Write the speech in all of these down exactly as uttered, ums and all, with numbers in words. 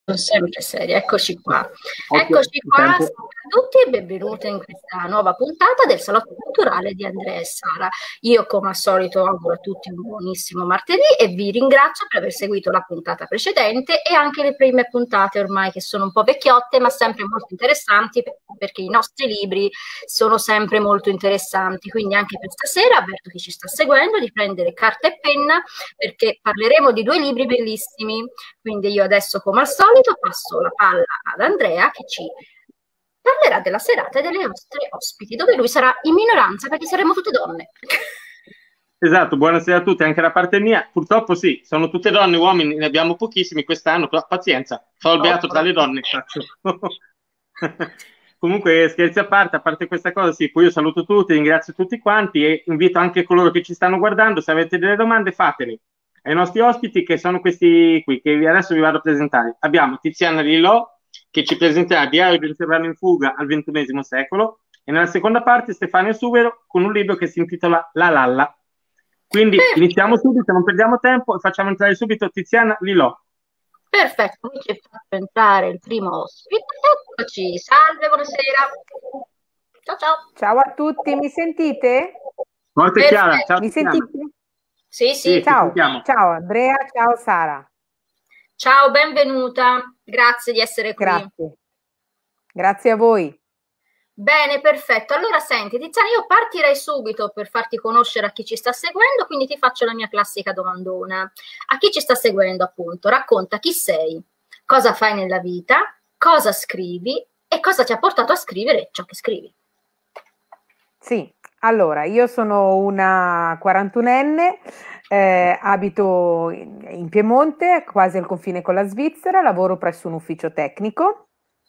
sono sempre seria, eccoci qua. Ok, Eccoci qua, sempre. salve a tutti e benvenuti in questa nuova puntata del Salotto Culturale di Andrea e Sara. Io, come al solito, auguro a tutti un buonissimo martedì e vi ringrazio per aver seguito la puntata precedente e anche le prime puntate ormai che sono un po' vecchiotte, ma sempre molto interessanti perché i nostri libri sono sempre molto interessanti. Quindi anche per stasera avverto chi ci sta seguendo di prendere carta e penna perché parleremo di due libri bellissimi. Quindi io adesso, come al solito, passo la palla ad Andrea che ci parlerà della serata e delle nostre ospiti, dove lui sarà in minoranza perché saremo tutte donne. Esatto, buonasera a tutti, anche da parte mia. Purtroppo sì, sono tutte donne, uomini ne abbiamo pochissimi quest'anno, però pazienza, farò il beato tra le donne. Faccio. Comunque, scherzi a parte, a parte questa cosa, sì, poi io saluto tutti, ringrazio tutti quanti e invito anche coloro che ci stanno guardando, se avete delle domande fatele ai nostri ospiti che sono questi qui, che adesso vi vado a presentare. Abbiamo Tiziana Lilò, che ci presenterà Diario di un cervello in fuga al ventunesimo secolo, e nella seconda parte Stefano Subero con un libro che si intitola La Lalla. Quindi iniziamo subito, non perdiamo tempo e facciamo entrare subito Tiziana Lilò. Perfetto, qui ci faccio entrare il primo ospite. Eccoci, salve, buonasera. Ciao ciao. Ciao a tutti, mi sentite? Forte e chiara, ciao Mi Tiziana. sentite? Sì, sì. Sì, ciao, ti ciao Andrea, ciao Sara. Ciao, benvenuta. Grazie di essere qui. Grazie. Grazie a voi. Bene, perfetto. Allora senti, Tiziana, io partirei subito per farti conoscere a chi ci sta seguendo, quindi ti faccio la mia classica domandona. A chi ci sta seguendo, appunto, racconta chi sei, cosa fai nella vita, cosa scrivi e cosa ti ha portato a scrivere ciò che scrivi. Sì, allora, io sono una quarantunenne, eh, abito in, in Piemonte, quasi al confine con la Svizzera, lavoro presso un ufficio tecnico.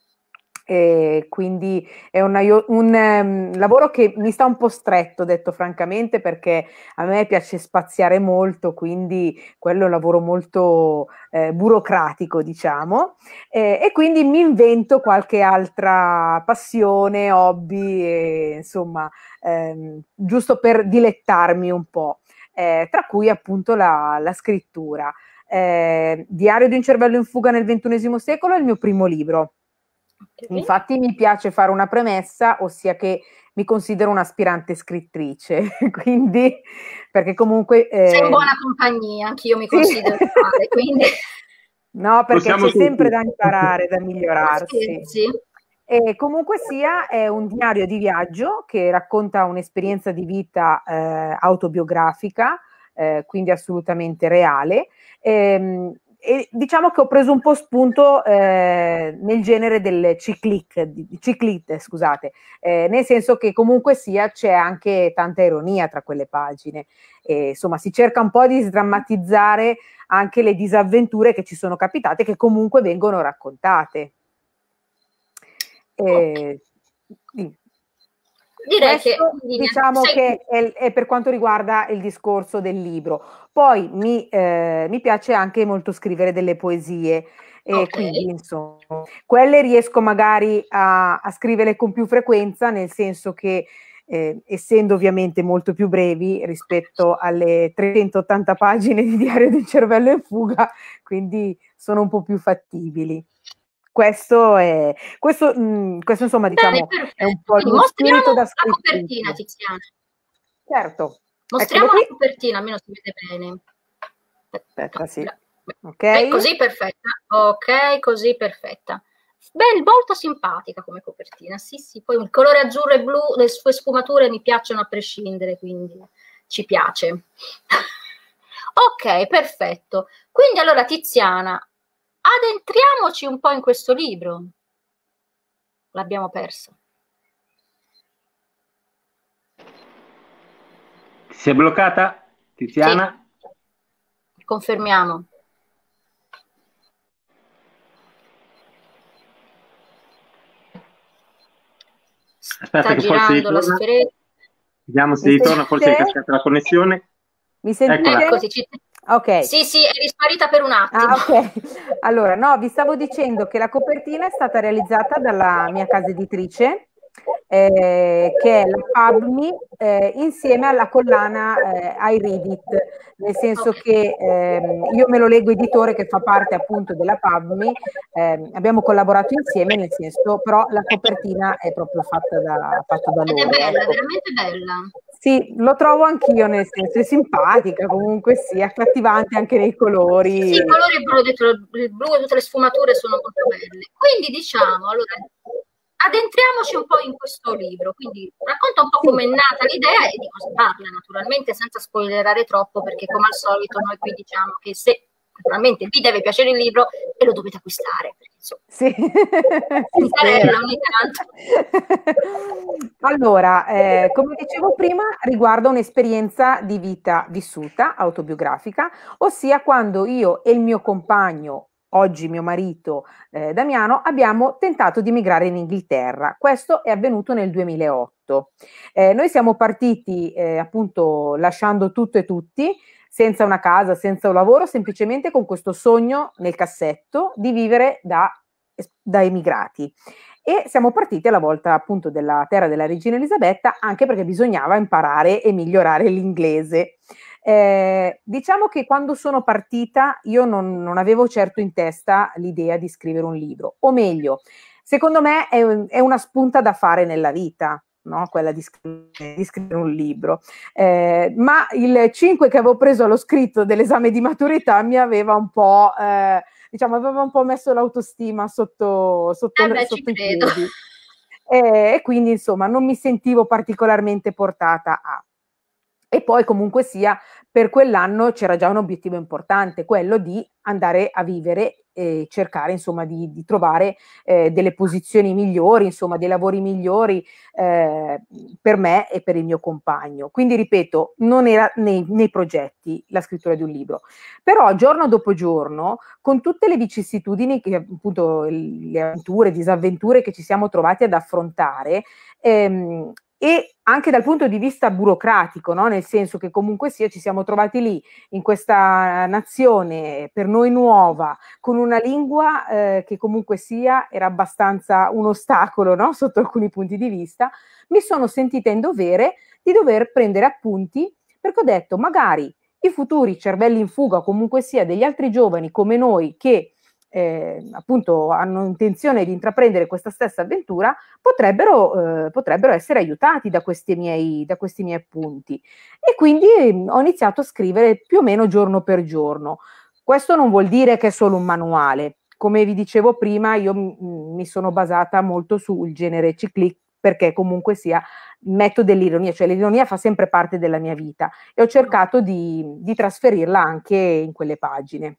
E quindi è una, un um, lavoro che mi sta un po' stretto, detto francamente, perché a me piace spaziare molto, quindi quello è un lavoro molto eh, burocratico, diciamo, eh, e quindi mi invento qualche altra passione, hobby, e, insomma, ehm, giusto per dilettarmi un po', eh, tra cui appunto la, la scrittura. Eh, Diario di un cervello in fuga nel ventunesimo secolo è il mio primo libro. Okay. Infatti mi piace fare una premessa, ossia che mi considero un'aspirante scrittrice, quindi perché comunque... Eh, sei in buona compagnia, anch'io mi considero sì. Tale, quindi... No, perché Possiamo c'è tutti. sempre da imparare, da migliorarsi. Sì, sì. E comunque sia, è un diario di viaggio che racconta un'esperienza di vita eh, autobiografica, eh, quindi assolutamente reale. Ehm, E diciamo che ho preso un po' spunto eh, nel genere del ciclic, ciclite, scusate, eh, nel senso che comunque sia c'è anche tanta ironia tra quelle pagine. E, insomma, si cerca un po' di sdrammatizzare anche le disavventure che ci sono capitate, che comunque vengono raccontate. E, sì. Direi Questo, che diciamo sei... che è, è per quanto riguarda il discorso del libro. Poi mi, eh, mi piace anche molto scrivere delle poesie e okay. Quindi insomma quelle riesco magari a, a scrivere con più frequenza, nel senso che eh, essendo ovviamente molto più brevi rispetto alle trecentottanta pagine di Diario di un cervello in fuga, quindi sono un po' più fattibili. Questo è questo, mh, questo insomma diciamo Bene, è un po' il mio spirito da scrittrice. La copertina, Tiziana. Certo. Mostriamo la copertina, almeno si vede bene. Aspetta, sì. Ok. È così perfetta. Ok, così perfetta. Beh, molto simpatica come copertina. Sì, sì. Poi il colore azzurro e blu, le sue sfumature mi piacciono a prescindere, quindi ci piace. Ok, perfetto. Quindi allora, Tiziana, addentriamoci un po' in questo libro. L'abbiamo perso. Si è bloccata, Tiziana? Sì. Confermiamo. Aspetta Sta che girando forse ritorna. La sferetta. Vediamo se Mi ritorna, sentite? forse è cascata la connessione. Mi sentite? Eccoci, ci... Ok. Sì, sì, è risparita per un attimo. Ah, ok. Allora, no, vi stavo dicendo che la copertina è stata realizzata dalla mia casa editrice, eh, che è la PubMe eh, insieme alla collana eh, I Read It, nel senso che ehm, io me lo leggo editore che fa parte appunto della PubMe, ehm, abbiamo collaborato insieme, nel senso, però la copertina è proprio fatta da, fatta da Ed è loro. bella, Ecco. veramente bella. Sì, lo trovo anch'io, nel senso, è simpatica, comunque sia accattivante anche nei colori. Sì, sì, i colori, ho detto, il blu e tutte le sfumature sono molto belle. Quindi diciamo, allora, addentriamoci un po' in questo libro, quindi racconta un po' Sì. come è nata l'idea e di cosa parla, naturalmente senza spoilerare troppo, perché come al solito noi qui diciamo che se naturalmente vi deve piacere il libro e lo dovete acquistare, perché insomma, sì. Si spera. ogni tanto. Allora, eh, come dicevo prima, riguarda un'esperienza di vita vissuta, autobiografica, ossia quando io e il mio compagno, oggi mio marito eh, Damiano, abbiamo tentato di emigrare in Inghilterra. Questo è avvenuto nel duemilaotto. Eh, noi siamo partiti eh, appunto lasciando tutto e tutti, senza una casa, senza un lavoro, semplicemente con questo sogno nel cassetto di vivere da, da emigrati. E siamo partiti alla volta appunto della terra della regina Elisabetta, anche perché bisognava imparare e migliorare l'inglese. Eh, diciamo che quando sono partita io non, non avevo certo in testa l'idea di scrivere un libro, o meglio, secondo me è, è una spunta da fare nella vita, no? Quella di scrivere, di scrivere un libro. Eh, ma il cinque che avevo preso allo scritto dell'esame di maturità mi aveva un po'... Eh, diciamo, aveva un po' messo l'autostima sotto, sotto, Eh beh, sotto i credo. piedi. E, e quindi, insomma, non mi sentivo particolarmente portata a. E poi, comunque sia, per quell'anno c'era già un obiettivo importante, quello di andare a vivere e cercare, insomma, di, di trovare eh, delle posizioni migliori, insomma, dei lavori migliori eh, per me e per il mio compagno. Quindi, ripeto, non era nei, nei progetti la scrittura di un libro. Però, giorno dopo giorno, con tutte le vicissitudini, che appunto le avventure, disavventure che ci siamo trovati ad affrontare, ehm, e anche dal punto di vista burocratico, no? Nel senso che comunque sia ci siamo trovati lì in questa nazione per noi nuova, con una lingua eh, che comunque sia era abbastanza un ostacolo, no? Sotto alcuni punti di vista, mi sono sentita in dovere di dover prendere appunti, perché ho detto magari i futuri cervelli in fuga, o comunque sia degli altri giovani come noi che Eh, appunto hanno intenzione di intraprendere questa stessa avventura, potrebbero, eh, potrebbero essere aiutati da questi miei, da questi miei appunti. E quindi eh, ho iniziato a scrivere più o meno giorno per giorno. Questo non vuol dire che è solo un manuale. Come vi dicevo prima, io m- mi sono basata molto sul genere ciclic, perché comunque sia metto dell'ironia, cioè l'ironia fa sempre parte della mia vita e ho cercato di, di trasferirla anche in quelle pagine.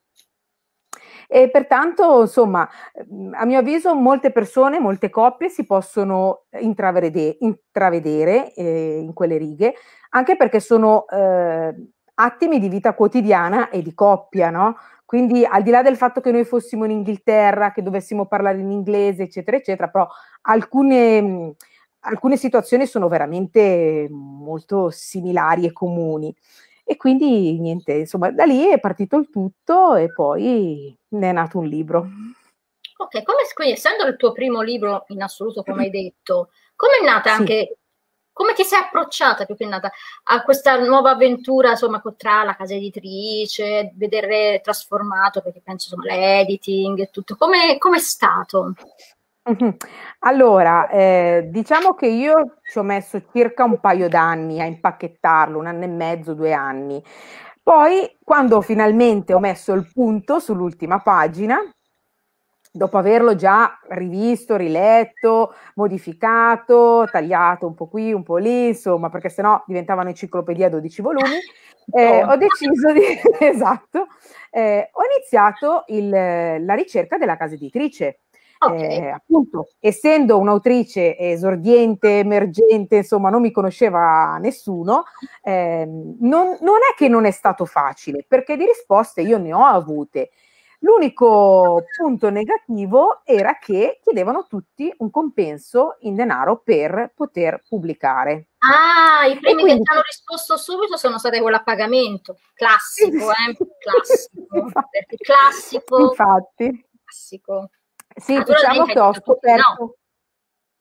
E pertanto, insomma, a mio avviso molte persone, molte coppie si possono intravedere, intravedere eh, in quelle righe, anche perché sono eh, attimi di vita quotidiana e di coppia, no? Quindi al di là del fatto che noi fossimo in Inghilterra, che dovessimo parlare in inglese, eccetera, eccetera, però alcune, alcune situazioni sono veramente molto similari e comuni. E quindi niente, insomma, da lì è partito il tutto e poi ne è nato un libro. Ok, come, quindi essendo il tuo primo libro in assoluto, come hai detto, come è nata Sì. anche, come ti sei approcciata più che nata a questa nuova avventura, insomma, tra la casa editrice, vedere trasformato, perché penso, insomma, l'editing e tutto, come è stato? Uh-huh. Allora, eh, diciamo che io ci ho messo circa un paio d'anni a impacchettarlo, un anno e mezzo, due anni. Poi, quando finalmente ho messo il punto sull'ultima pagina, dopo averlo già rivisto, riletto, modificato, tagliato un po' qui, un po' lì, insomma, perché sennò diventava un'enciclopedia a dodici volumi, eh, ho deciso di... esatto, eh, ho iniziato il, la ricerca della casa editrice. Okay. Eh, appunto, essendo un'autrice esordiente, emergente, insomma, non mi conosceva nessuno, eh, non, non è che non è stato facile, perché di risposte io ne ho avute. L'unico punto negativo era che chiedevano tutti un compenso in denaro per poter pubblicare. Ah, i primi quindi... che ti hanno risposto subito sono state quelle a pagamento. Classico, eh? Classico. Perché classico. Infatti. Classico. Sì, diciamo che ho scoperto... No.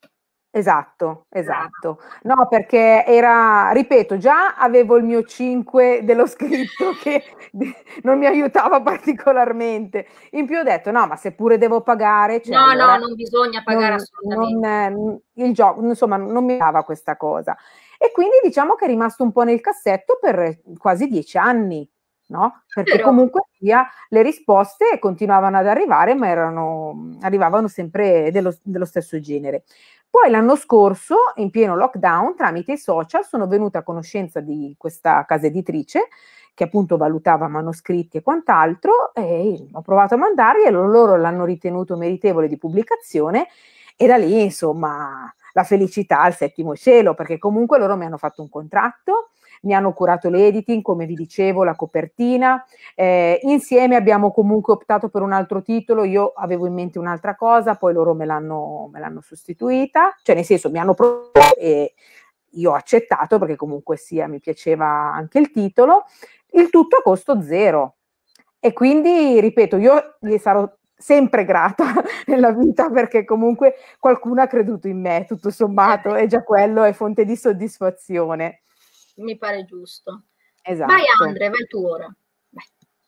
Esatto, esatto. No, perché era, ripeto, già avevo il mio cinque dello scritto che non mi aiutava particolarmente. In più ho detto, no, ma seppure devo pagare, cioè No, allora no, non bisogna pagare non, assolutamente. non, il gioco, insomma, non mi dava questa cosa. E quindi diciamo che è rimasto un po' nel cassetto per quasi dieci anni, no? Perché Però, comunque sia le risposte continuavano ad arrivare, ma erano, arrivavano sempre dello, dello stesso genere. Poi l'anno scorso, in pieno lockdown, tramite i social, sono venuta a conoscenza di questa casa editrice che appunto valutava manoscritti e quant'altro, e ho provato a mandarli e loro l'hanno ritenuto meritevole di pubblicazione, e da lì, insomma, la felicità al settimo cielo, perché comunque loro mi hanno fatto un contratto, mi hanno curato l'editing, come vi dicevo, la copertina, eh, insieme abbiamo comunque optato per un altro titolo, io avevo in mente un'altra cosa, poi loro me l'hanno, me l'hanno sostituita, cioè nel senso mi hanno proposto e io ho accettato perché comunque sia mi piaceva anche il titolo, il tutto a costo zero. E quindi, ripeto, io gli sarò sempre grata nella vita perché comunque qualcuno ha creduto in me, tutto sommato, e già quello è fonte di soddisfazione. mi pare giusto. Esatto. Vai Andre, vai tu ora. Vai.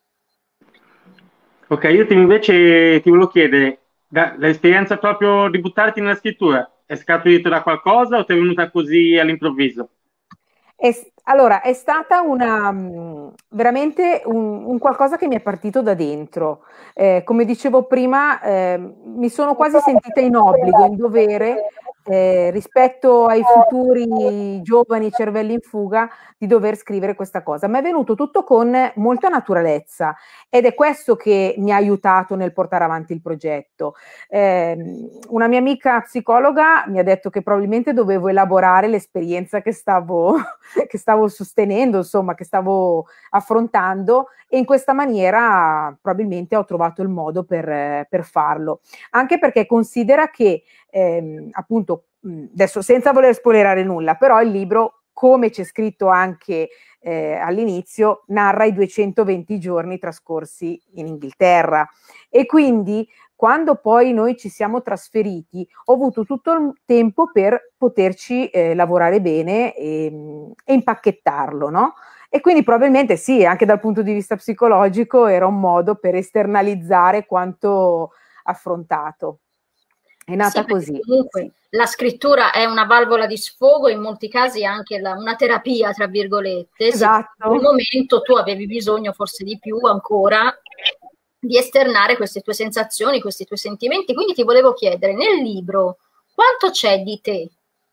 Ok, io ti, invece ti volevo chiedere, da, l'esperienza proprio di buttarti nella scrittura, è scaturito da qualcosa o ti è venuta così all'improvviso? È, allora, è stata una, mh, veramente un, un qualcosa che mi è partito da dentro. Eh, come dicevo prima, eh, mi sono quasi sentita in obbligo, in dovere, eh, rispetto ai futuri giovani cervelli in fuga, di dover scrivere questa cosa. Ma è venuto tutto con molta naturalezza ed è questo che mi ha aiutato nel portare avanti il progetto. Eh, una mia amica psicologa mi ha detto che probabilmente dovevo elaborare l'esperienza che stavo che stavo sostenendo, insomma, che stavo affrontando, e in questa maniera probabilmente ho trovato il modo per, per farlo. Anche perché considera che, ehm, appunto, adesso senza voler spoilerare nulla, però il libro, come c'è scritto anche eh, all'inizio, narra i duecentoventi giorni trascorsi in Inghilterra, e quindi quando poi noi ci siamo trasferiti ho avuto tutto il tempo per poterci eh, lavorare bene e, e impacchettarlo, no? E quindi probabilmente sì, anche dal punto di vista psicologico era un modo per esternalizzare quanto affrontato. È nata sì, così. Comunque sì. La scrittura è una valvola di sfogo, in molti casi anche la, una terapia, tra virgolette. Esatto. In quel momento tu avevi bisogno, forse di più ancora, di esternare queste tue sensazioni, questi tuoi sentimenti. Quindi ti volevo chiedere, nel libro, quanto c'è di te?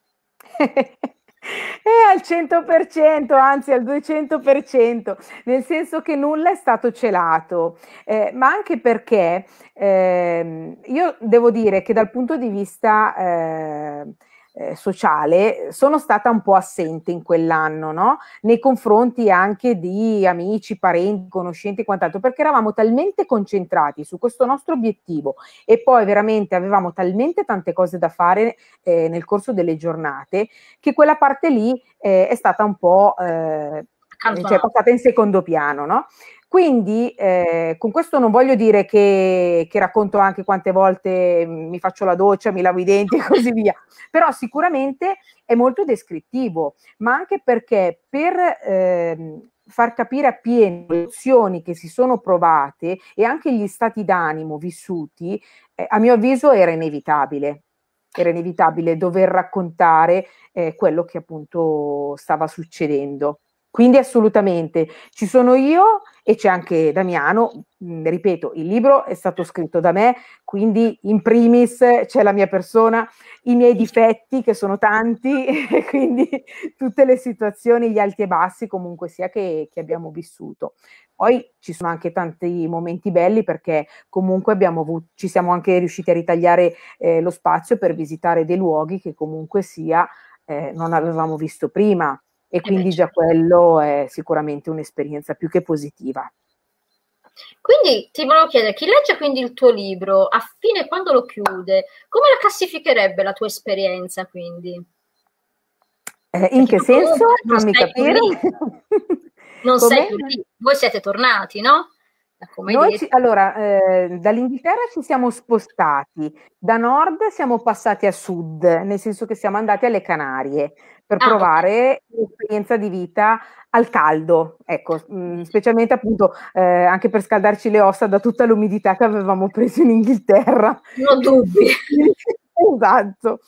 È al cento per cento, anzi al duecento per cento, nel senso che nulla è stato celato, eh, ma anche perché eh, io devo dire che dal punto di vista eh, eh, sociale sono stata un po' assente in quell'anno, no? Nei confronti anche di amici, parenti, conoscenti e quant'altro, perché eravamo talmente concentrati su questo nostro obiettivo e poi veramente avevamo talmente tante cose da fare eh, nel corso delle giornate, che quella parte lì eh, è stata un po' eh, cioè passata in secondo piano, no? Quindi eh, con questo non voglio dire che, che racconto anche quante volte mi faccio la doccia, mi lavo i denti e così via, però sicuramente è molto descrittivo, ma anche perché per eh, far capire appieno le emozioni che si sono provate e anche gli stati d'animo vissuti, eh, a mio avviso era inevitabile. Era inevitabile dover raccontare eh, quello che appunto stava succedendo. Quindi assolutamente ci sono io e c'è anche Damiano, mh, ripeto, il libro è stato scritto da me, quindi in primis c'è la mia persona, i miei difetti che sono tanti e quindi tutte le situazioni, gli alti e bassi comunque sia che, che abbiamo vissuto. Poi ci sono anche tanti momenti belli perché comunque abbiamo avuto, ci siamo anche riusciti a ritagliare eh, lo spazio per visitare dei luoghi che comunque sia eh, non avevamo visto prima. E quindi già quello è sicuramente un'esperienza più che positiva. Quindi ti volevo chiedere, chi legge quindi il tuo libro, a fine quando lo chiude, come la classificherebbe la tua esperienza quindi? Eh, in che senso? Fammi capire. Non sei più lì, voi siete tornati, no? come Noi detto. ci, allora, eh, dall'Inghilterra ci siamo spostati, da nord siamo passati a sud, nel senso che siamo andati alle Canarie per Ah, provare l'esperienza di vita al caldo, ecco, mh, specialmente appunto eh, anche per scaldarci le ossa da tutta l'umidità che avevamo preso in Inghilterra. non ho dubbi. Esatto.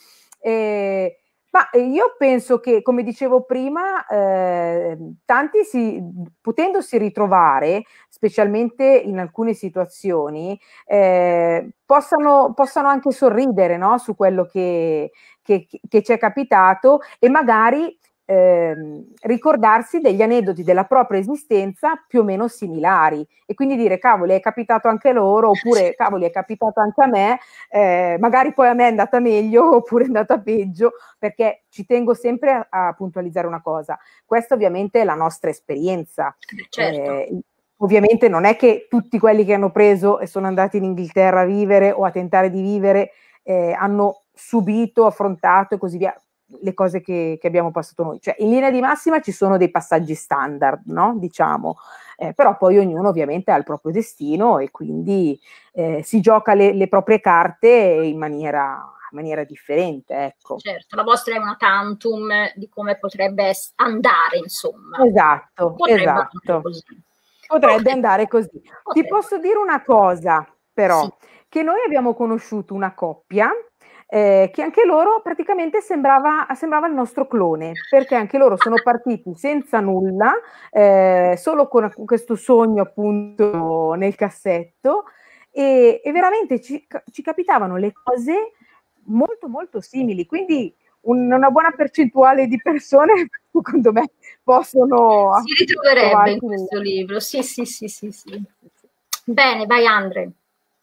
E, ma io penso che, come dicevo prima, eh, tanti si, potendosi ritrovare, specialmente in alcune situazioni, eh, possano, possano anche sorridere, no? Su quello che, che, che ci è capitato e magari eh, ricordarsi degli aneddoti della propria esistenza più o meno similari e quindi dire cavoli è capitato anche loro oppure cavoli è capitato anche a me, eh, magari poi a me è andata meglio oppure è andata peggio, perché ci tengo sempre a, a puntualizzare una cosa, questa ovviamente è la nostra esperienza. Certo. Eh, ovviamente non è che tutti quelli che hanno preso e sono andati in Inghilterra a vivere o a tentare di vivere eh, hanno subito, affrontato e così via le cose che, che abbiamo passato noi, cioè in linea di massima ci sono dei passaggi standard, no? Diciamo, eh, però poi ognuno ovviamente ha il proprio destino e quindi eh, si gioca le, le proprie carte in maniera, in maniera differente, ecco. Certo, la vostra è una tantum di come potrebbe andare, insomma. Esatto, Potrebbe esatto. andare così. Potrebbe Potrebbe. andare così. Potrebbe. Ti posso dire una cosa, però, sì. che noi abbiamo conosciuto una coppia eh, che anche loro praticamente sembrava, sembrava il nostro clone, perché anche loro sono partiti senza nulla, eh, solo con questo sogno appunto nel cassetto e, e veramente ci, ci capitavano le cose molto molto simili, quindi un, una buona percentuale di persone secondo me possono si ritroverebbe in questo libro, sì sì sì sì sì. Bene, vai Andre.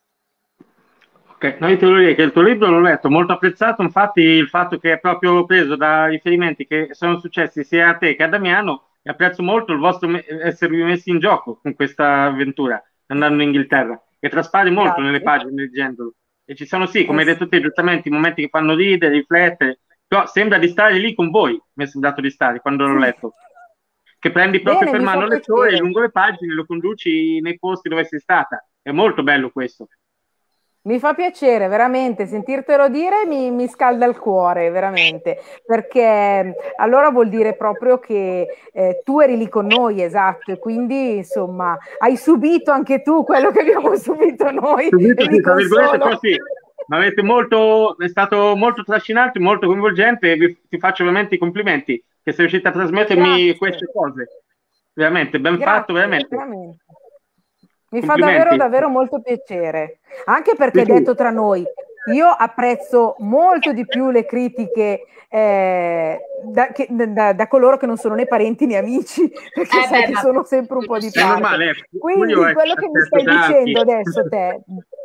Ok, no, io ti voglio dire che il tuo libro l'ho letto, molto apprezzato, infatti il fatto che è proprio preso da riferimenti che sono successi sia a te che a Damiano, e apprezzo molto il vostro me- esservi messi in gioco con questa avventura, andando in Inghilterra, e traspare molto Grazie. nelle pagine leggendolo. E ci sono sì, come Eh hai detto te giustamente, i momenti che fanno ridere, riflettere, però sembra di stare lì con voi, mi è sembrato di stare quando l'ho letto. Che prendi proprio Bene, per mi fa mano il lettore, piacere. lungo le pagine, lo conduci nei posti dove sei stata. È molto bello questo. Mi fa piacere, veramente, sentirtelo dire mi, mi scalda il cuore, veramente, perché allora vuol dire proprio che eh, tu eri lì con noi, esatto, e quindi insomma hai subito anche tu quello che abbiamo subito noi, Subito, e sì, mi tra virgolette, consolo. però sì, ma avete molto, è stato molto trascinante, molto coinvolgente e vi, ti faccio veramente i complimenti che sei riuscita a trasmettermi Grazie. queste cose. Veramente, ben Grazie, fatto, veramente. veramente. Mi fa davvero, Complimenti. davvero molto piacere, anche perché Sì, sì. detto tra noi, io apprezzo molto di più le critiche eh, da, che, da, da coloro che non sono né parenti né amici, perché Eh sai beh, che ma sono sempre un po' di È parte. normale, eh. Io Quindi eh, quello che mi accetto stai già chi. dicendo adesso te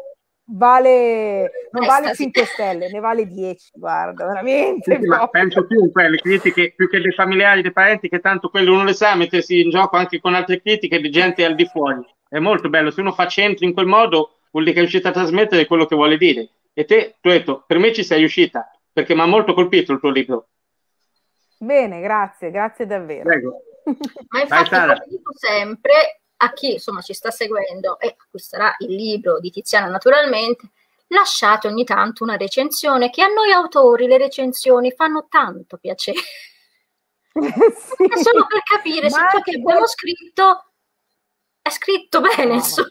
vale, non vale Estasi. cinque stelle, ne vale dieci, guarda, Sì, veramente sì, ma proprio. penso più quelle critiche, più che dei familiari, dei parenti, che tanto quello uno le sa mettersi in gioco anche con altre critiche di gente al di fuori. È molto bello, se uno fa centro in quel modo vuol dire che è riuscita a trasmettere quello che vuole dire. E te, tu hai detto, per me ci sei riuscita, perché mi ha molto colpito il tuo libro. Bene, grazie, grazie davvero. Prego. Ma Vai infatti, Sara. come dico sempre a chi insomma ci sta seguendo e acquisterà il libro di Tiziana naturalmente, lasciate ogni tanto una recensione, che a noi autori le recensioni fanno tanto piacere. Sì. È solo per capire Ma se ciò anche che abbiamo quel- scritto è scritto bene, No, insomma.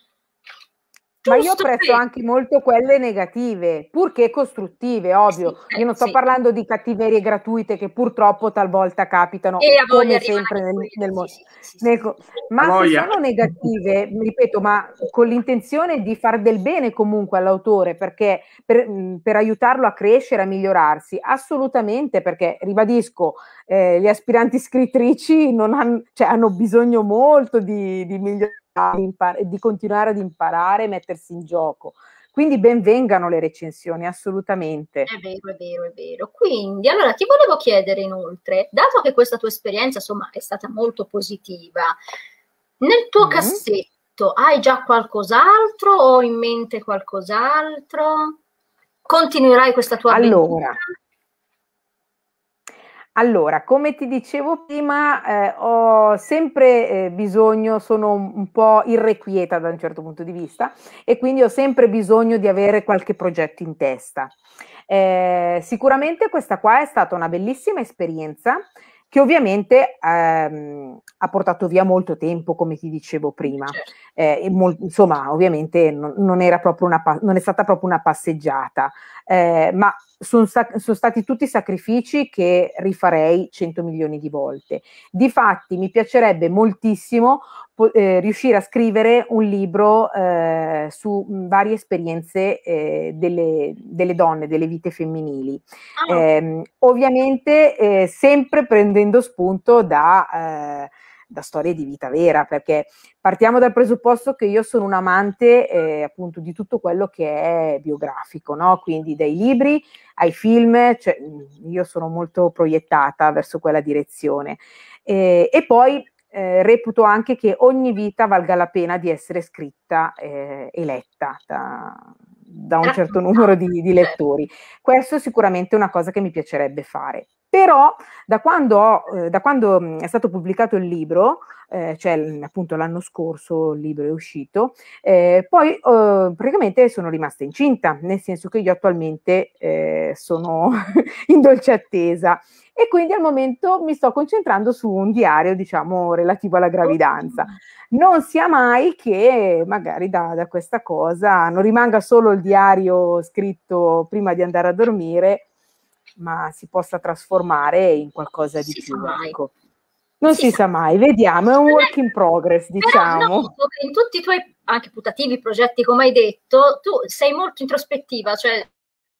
ma io Giusto apprezzo bene. anche molto quelle negative, purché costruttive, ovvio. Sì, Io eh, non sto sì. parlando di cattiverie gratuite che purtroppo talvolta capitano, E a voglia come arrivano sempre anche nel, quelle, nel sì, mondo. sì, sì, sì, Ecco, sì. A ma se voglia. sono negative, ripeto, ma con l'intenzione di far del bene comunque all'autore, perché per, mh, per aiutarlo a crescere, a migliorarsi, assolutamente, perché ribadisco, eh, le aspiranti scrittrici non hanno, cioè, hanno bisogno molto di, di migliorare, di, impar- di continuare ad imparare e mettersi in gioco. Quindi ben vengano le recensioni, assolutamente. È vero, è vero, è vero. Quindi, allora, ti volevo chiedere inoltre, dato che questa tua esperienza, insomma, è stata molto positiva, nel tuo Mm. cassetto hai già qualcos'altro o ho in mente qualcos'altro? Continuerai questa tua avventura? Allora, Allora, come ti dicevo prima, eh, ho sempre eh, bisogno, sono un, un po' irrequieta da un certo punto di vista e quindi ho sempre bisogno di avere qualche progetto in testa. Eh, sicuramente questa qua è stata una bellissima esperienza che ovviamente ehm, ha portato via molto tempo, come ti dicevo prima. Certo. Eh, e mol- insomma, ovviamente non, non era proprio una pa- non è stata proprio una passeggiata, eh, ma sono, sta- sono stati tutti sacrifici che rifarei cento milioni di volte. Difatti, mi piacerebbe moltissimo po- eh, riuscire a scrivere un libro eh, su mh, varie esperienze eh, delle, delle donne, delle vite femminili. Ah, ok. Eh, ovviamente eh, sempre prendendo spunto da, eh, da storie di vita vera, perché partiamo dal presupposto che io sono un amante eh, appunto di tutto quello che è biografico, no? Quindi dai libri ai film, cioè, io sono molto proiettata verso quella direzione. Eh, e poi eh, reputo anche che ogni vita valga la pena di essere scritta eh, e letta da, da un certo numero di, di lettori. Questo sicuramente è una cosa che mi piacerebbe fare. Però da quando, ho, eh, da quando mh, è stato pubblicato il libro, eh, cioè l- appunto l'anno scorso il libro è uscito, eh, poi eh, praticamente sono rimasta incinta, nel senso che io attualmente eh, sono in dolce attesa e quindi al momento mi sto concentrando su un diario, diciamo, relativo alla gravidanza. Non sia mai che magari da, da questa cosa non rimanga solo il diario scritto prima di andare a dormire, ma si possa trasformare in qualcosa di Si più, sa mai. ecco. Non Si si sa sa mai, vediamo, è un work in progress, Però diciamo. noto che in tutti i tuoi anche putativi progetti, come hai detto, tu sei molto introspettiva, cioè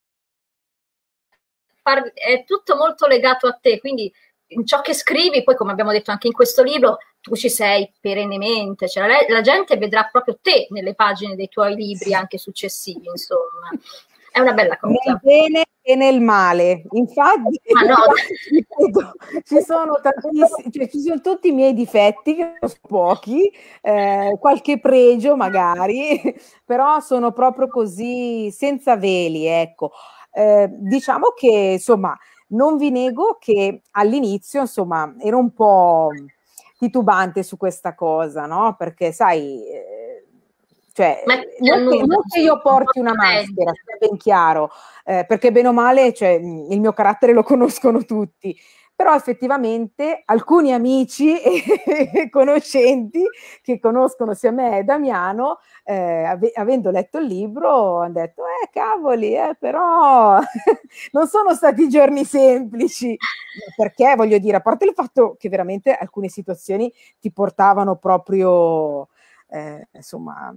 parli- è tutto molto legato a te, quindi in ciò che scrivi, poi come abbiamo detto anche in questo libro, tu ci sei perennemente, cioè la, la gente vedrà proprio te nelle pagine dei tuoi libri anche successivi, insomma. È una bella cosa. Nel bene e nel male. Infatti, Ma no, ripeto, ci sono tantissimi, cioè, ci sono tutti i miei difetti, che sono pochi, eh, qualche pregio magari, però sono proprio così senza veli, ecco. Eh, diciamo che, insomma, non vi nego che all'inizio, insomma, ero un po' titubante su questa cosa, no? Perché, sai, eh, cioè, non che, non che io porti una maschera, sia ben chiaro, eh, perché bene o male, cioè, il mio carattere lo conoscono tutti, però effettivamente alcuni amici e conoscenti che conoscono sia me e Damiano, eh, ave- avendo letto il libro, hanno detto, eh cavoli, eh, però non sono stati giorni semplici, perché voglio dire, a parte il fatto che veramente alcune situazioni ti portavano proprio, eh, insomma,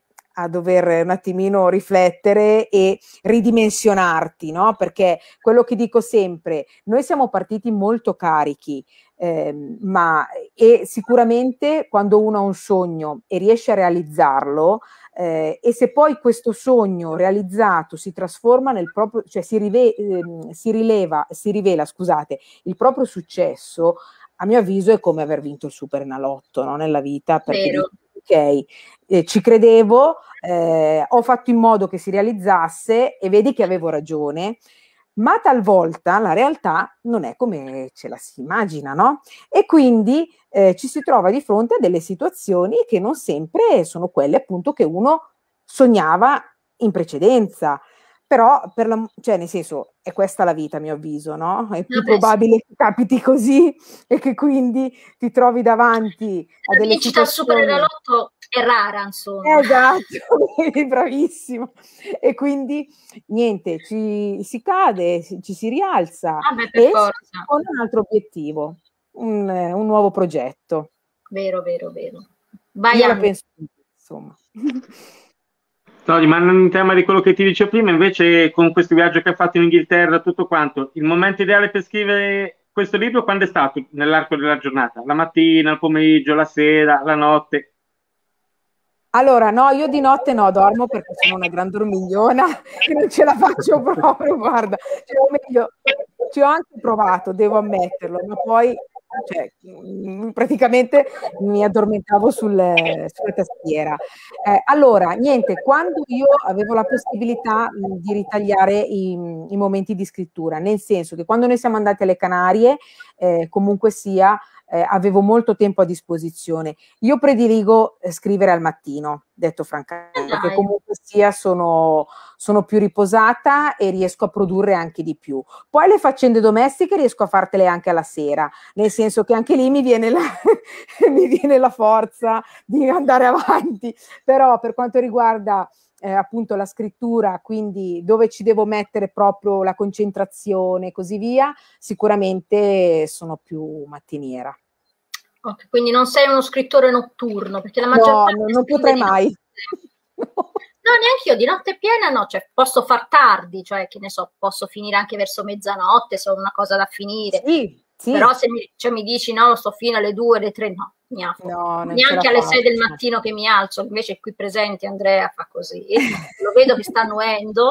a dover un attimino riflettere e ridimensionarti, no? Perché quello che dico sempre, noi siamo partiti molto carichi, eh, ma e sicuramente quando uno ha un sogno e riesce a realizzarlo, eh, e se poi questo sogno realizzato si trasforma nel proprio, cioè si, rive, eh, si rileva, si rivela, scusate, il proprio successo, a mio avviso è come aver vinto il Superenalotto, no? Nella vita, perché vero. dici, ok, eh, ci credevo, eh, ho fatto in modo che si realizzasse e vedi che avevo ragione, ma talvolta la realtà non è come ce la si immagina, no? E quindi eh, ci si trova di fronte a delle situazioni che non sempre sono quelle appunto che uno sognava in precedenza. Però, per la, cioè, nel senso, è questa la vita, a mio avviso, no? È più Vabbè, sì. probabile che capiti così e che quindi ti trovi davanti a La delle vincita al situazioni. Superenalotto è rara, insomma. Esatto, bravissimo. E quindi niente, ci si cade, si- ci si rialza Vabbè, per e si forza. pone un altro obiettivo, un, eh, un nuovo progetto. Vero, vero, vero. Vai, Io la Anni. penso così, insomma. No, rimanendo in tema di quello che ti dicevo prima, invece con questo viaggio che hai fatto in Inghilterra, tutto quanto, il momento ideale per scrivere questo libro quando è stato nell'arco della giornata? La mattina, il pomeriggio, la sera, la notte? Allora, no, io di notte no, dormo perché sono una gran dormigliona e non ce la faccio proprio, guarda, cioè, o meglio, ci ho anche provato, devo ammetterlo, ma poi cioè, mh, praticamente mi addormentavo sul, sulla tastiera. Eh, allora, niente, quando io avevo la possibilità mh, di ritagliare i, i momenti di scrittura, nel senso che quando noi siamo andati alle Canarie, eh, comunque sia, eh, avevo molto tempo a disposizione. Io prediligo eh, scrivere al mattino, detto francamente, perché Dai. comunque sia sono, sono più riposata e riesco a produrre anche di più. Poi le faccende domestiche riesco a fartele anche alla sera, nel senso che anche lì mi viene la, mi viene la forza di andare avanti, però per quanto riguarda eh, appunto la scrittura, quindi dove ci devo mettere proprio la concentrazione e così via, sicuramente sono più mattiniera. Okay, quindi non sei uno scrittore notturno, perché la maggior No, parte non, non scrive potrei di mai. notte. No, neanche io di notte piena no, cioè posso far tardi, cioè che ne so, posso finire anche verso mezzanotte se ho una cosa da finire. Sì, sì. Però se mi, cioè, mi dici no, sto fino alle due, alle tre, no, niafo. No, non ce Neanche la alle faccio. sei del mattino che mi alzo, invece qui presenti Andrea fa così, lo vedo che sta annuendo.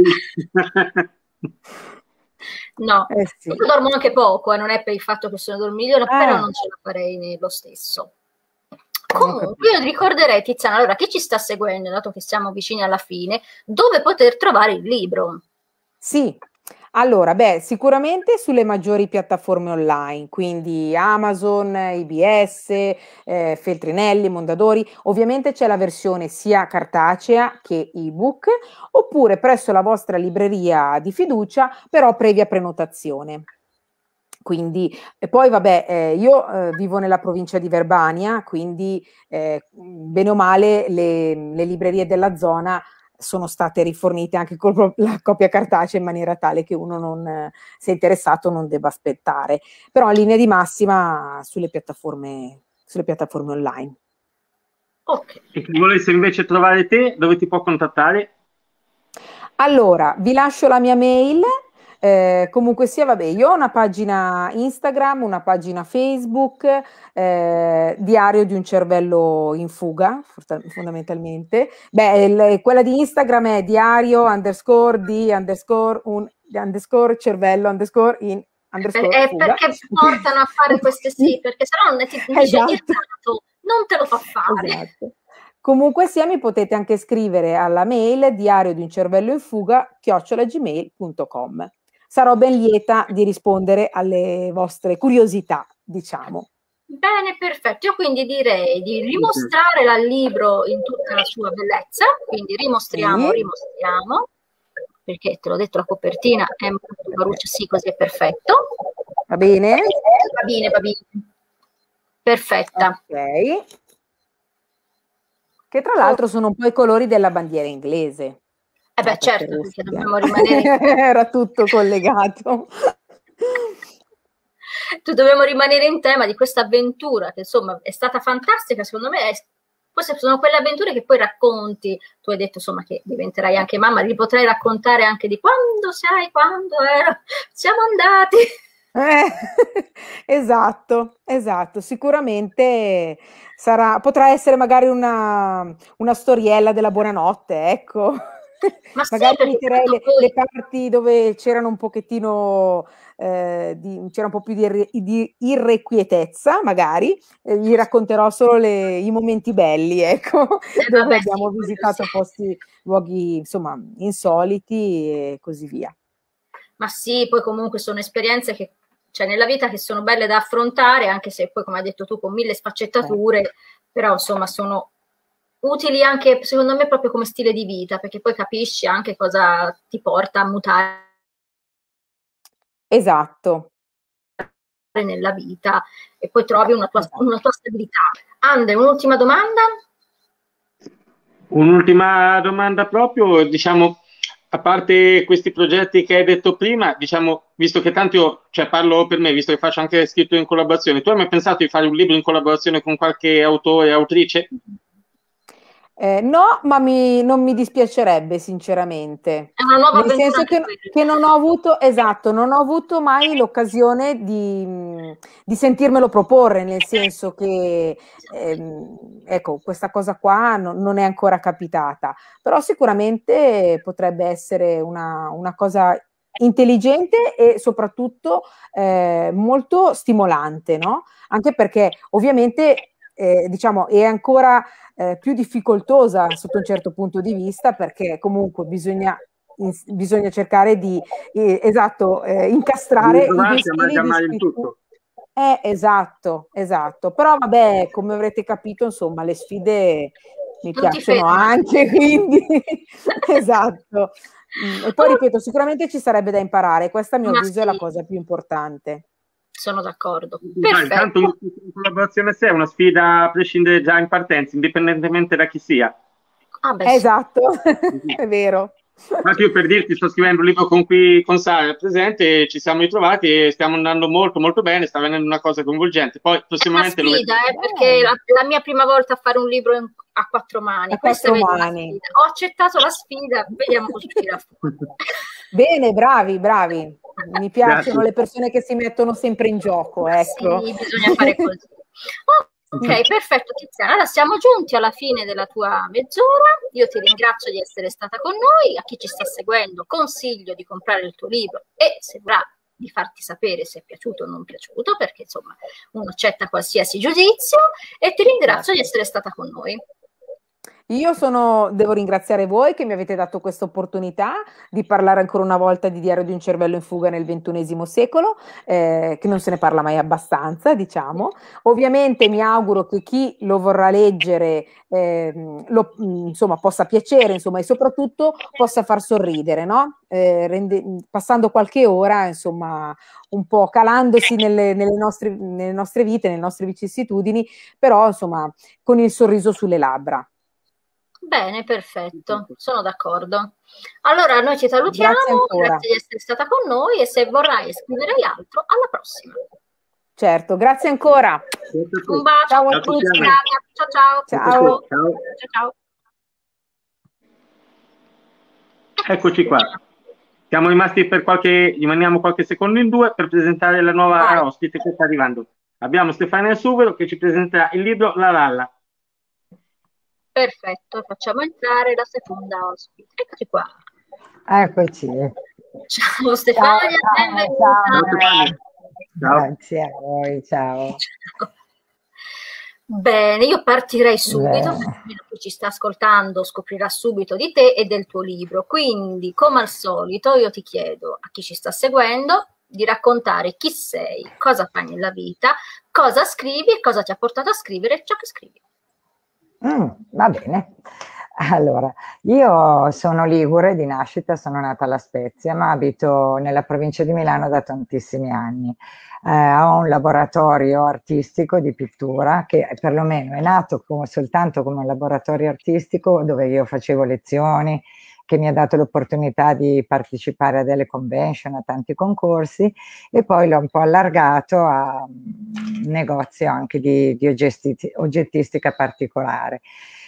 No, Eh sì. io dormo anche poco, e eh, non è per il fatto che sono dormigliona, Eh. però non ce la farei lo stesso. Comunque io ricorderei, Tiziana, allora chi ci sta seguendo, dato che siamo vicini alla fine, dove poter trovare il libro? Sì, allora, beh, sicuramente sulle maggiori piattaforme online, quindi Amazon, I B S, eh, Feltrinelli, Mondadori. Ovviamente c'è la versione sia cartacea che ebook, oppure presso la vostra libreria di fiducia, però previa prenotazione. Quindi, e poi vabbè, eh, io eh, vivo nella provincia di Verbania, quindi eh, bene o male le, le librerie della zona sono state rifornite anche con la copia cartacea in maniera tale che uno non, eh, se è interessato, non debba aspettare. Però in linea di massima sulle piattaforme, sulle piattaforme online. Ok. E chi volesse invece trovare te, dove ti può contattare? Allora, vi lascio la mia mail. Eh, comunque sia, vabbè, io ho una pagina Instagram, una pagina Facebook, eh, Diario di un cervello in fuga, fondamentalmente. Beh, il, quella di Instagram è diario underscore di underscore un underscore cervello underscore in underscore È fuga. perché portano a fare queste sì, perché sennò non ti dice Esatto. irritato, non te lo fa fare. Esatto. Comunque sia, mi potete anche scrivere alla mail diario di un cervello in fuga chiocciola gmail punto com. Sarò ben lieta di rispondere alle vostre curiosità, diciamo. Bene, perfetto. Io quindi direi di rimostrare il libro in tutta la sua bellezza, quindi rimostriamo, Sì. rimostriamo, perché te l'ho detto, la copertina è molto caruccia, sì, così è perfetto. Va bene? Va bene, va bene. Perfetta. Ok. Che tra l'altro sono un po' i colori della bandiera inglese. Eh beh, No, certo, perché dobbiamo rimanere... Era tutto collegato. Tu dobbiamo rimanere in tema di questa avventura, che insomma è stata fantastica, secondo me. È... Queste sono quelle avventure che poi racconti. Tu hai detto insomma che diventerai anche mamma, li potrai raccontare anche di quando sai, quando ero, siamo andati. Eh, esatto, esatto, sicuramente sarà, potrà essere magari una, una storiella della buonanotte, ecco. Ma sì, magari perché imiterei tanto le, poi... le parti dove c'erano un pochettino, eh, di, c'era un po' più di, irre, di irrequietezza, magari, eh, gli racconterò solo le, i momenti belli, ecco, Eh, dove vabbè, abbiamo sì, visitato sì. posti, luoghi, insomma, insoliti e così via. Ma sì, poi comunque sono esperienze che, cioè, nella vita che sono belle da affrontare, anche se poi, come hai detto tu, con mille sfaccettature, eh. però insomma sono utili anche, secondo me, proprio come stile di vita, perché poi capisci anche cosa ti porta a mutare. Esatto. Nella vita e poi trovi una tua, una tua stabilità. Ande, un'ultima domanda? Un'ultima domanda proprio, diciamo, a parte questi progetti che hai detto prima, diciamo, visto che tanto io, cioè parlo per me, visto che faccio anche scritto in collaborazione, tu hai mai pensato di fare un libro in collaborazione con qualche autore o autrice? Eh, no, ma mi, non mi dispiacerebbe sinceramente. È una nuova Nel senso che, che non ho avuto, esatto, non ho avuto mai l'occasione di, di sentirmelo proporre, nel senso che, ehm, ecco, questa cosa qua non, non è ancora capitata, però sicuramente potrebbe essere una, una cosa intelligente e soprattutto eh, molto stimolante, no? Anche perché ovviamente eh, diciamo è ancora eh, più difficoltosa sotto un certo punto di vista, perché comunque bisogna, in, bisogna cercare di eh, esatto, eh, incastrare i due stili di scrittura. Eh, esatto, esatto. Però vabbè, come avrete capito, insomma, le sfide mi Non ti piacciono fermare. anche, quindi esatto. E poi ripeto, sicuramente ci sarebbe da imparare, questa a mio Ma avviso è la sì. cosa più importante. Sono d'accordo. Ma intanto una collaborazione a sé è una sfida a prescindere già in partenza, indipendentemente da chi sia. Ah, beh, sì. Esatto, è vero. Infatti io per dirti sto scrivendo un libro con cui con Sara è presente, ci siamo ritrovati e stiamo andando molto molto bene, sta venendo una cosa coinvolgente. Poi prossimamente è una sfida, lo eh, perché la, la mia prima volta a fare un libro in, a quattro mani, a questa quattro è mani. una sfida. Ho accettato la sfida, vediamo cosa uscirà fuori. Bene, bravi, bravi. Mi piacciono Grazie. le persone che si mettono sempre in gioco, ecco. Sì, bisogna fare così. Ok, perfetto Tiziana, allora siamo giunti alla fine della tua mezz'ora, io ti ringrazio di essere stata con noi, a chi ci sta seguendo consiglio di comprare il tuo libro e se vorrà di farti sapere se è piaciuto o non piaciuto, perché insomma uno accetta qualsiasi giudizio, e ti ringrazio di essere stata con noi. Io sono, devo ringraziare voi che mi avete dato questa opportunità di parlare ancora una volta di Diario di un cervello in fuga nel ventunesimo secolo, eh, che non se ne parla mai abbastanza, diciamo. Ovviamente mi auguro che chi lo vorrà leggere eh, lo, insomma, possa piacere, insomma, e soprattutto possa far sorridere, no? Eh, rende, passando qualche ora, insomma, un po' calandosi nelle, nelle, nostre, nelle nostre vite, nelle nostre vicissitudini, però insomma con il sorriso sulle labbra. Bene, perfetto, sono d'accordo. Allora noi ti salutiamo, grazie, grazie di essere stata con noi e se vorrai scrivere altro, alla prossima. Certo, grazie ancora. Un bacio, ciao a tutti. Ciao ciao. Ciao. Ciao. Ciao. Eccoci qua. Siamo rimasti per qualche, rimaniamo qualche secondo in due per presentare la nuova Vai. ospite che sta arrivando. Abbiamo Stefania Subero che ci presenterà il libro La Lalla. Perfetto, facciamo entrare la seconda ospite. Eccoci qua. Eccoci. Ciao Stefania, ciao, benvenuta. Ciao. Ciao. Grazie a voi, ciao. Ciao. Bene, io partirei subito, perché chi ci sta ascoltando scoprirà subito di te e del tuo libro. Quindi, come al solito, io ti chiedo a chi ci sta seguendo di raccontare chi sei, cosa fai nella vita, cosa scrivi e cosa ti ha portato a scrivere ciò che scrivi. Mm, va bene. Allora, io sono ligure di nascita, sono nata a La Spezia, ma abito nella provincia di Milano da tantissimi anni. Eh, ho un laboratorio artistico di pittura che perlomeno è nato come, soltanto come un laboratorio artistico dove io facevo lezioni, che mi ha dato l'opportunità di partecipare a delle convention, a tanti concorsi, e poi l'ho un po' allargato a un negozio anche di, di oggettistica particolare.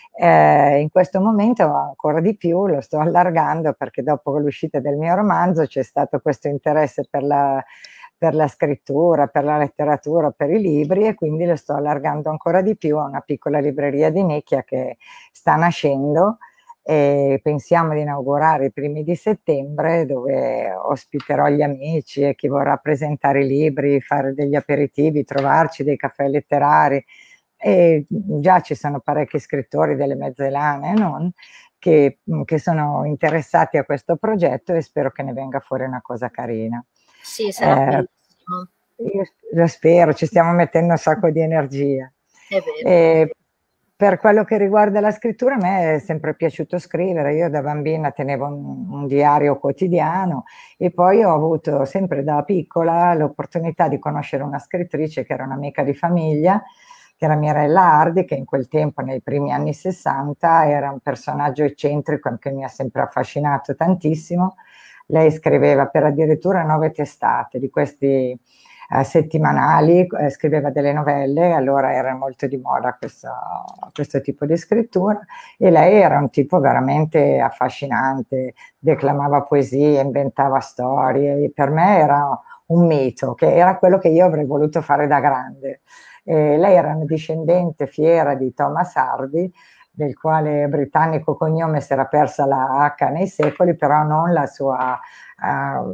Eh, in questo momento ancora di più lo sto allargando perché dopo l'uscita del mio romanzo c'è stato questo interesse per la, per la scrittura, per la letteratura, per i libri, e quindi lo sto allargando ancora di più a una piccola libreria di nicchia che sta nascendo e pensiamo di inaugurare i primi di settembre, dove ospiterò gli amici e chi vorrà presentare i libri, fare degli aperitivi, trovarci dei caffè letterari. E già ci sono parecchi scrittori delle mezzelane non, che, che sono interessati a questo progetto e spero che ne venga fuori una cosa carina. Sì, sarà eh, bellissimo. Io lo spero, ci stiamo mettendo un sacco di energia. È vero. E per quello che riguarda la scrittura, a me è sempre piaciuto scrivere. Io da bambina tenevo un, un diario quotidiano e poi ho avuto sempre da piccola l'opportunità di conoscere una scrittrice che era un'amica di famiglia, che era Mirella Hardy, che in quel tempo, nei primi anni sessanta, era un personaggio eccentrico che mi ha sempre affascinato tantissimo. Lei scriveva per addirittura nove testate di questi eh, settimanali, eh, scriveva delle novelle, allora era molto di moda questo, questo tipo di scrittura, e lei era un tipo veramente affascinante, declamava poesie, inventava storie, e per me era un mito, che era quello che io avrei voluto fare da grande. Eh, lei era una discendente fiera di Thomas Hardy, del quale britannico cognome si era persa la H nei secoli, però non la sua uh,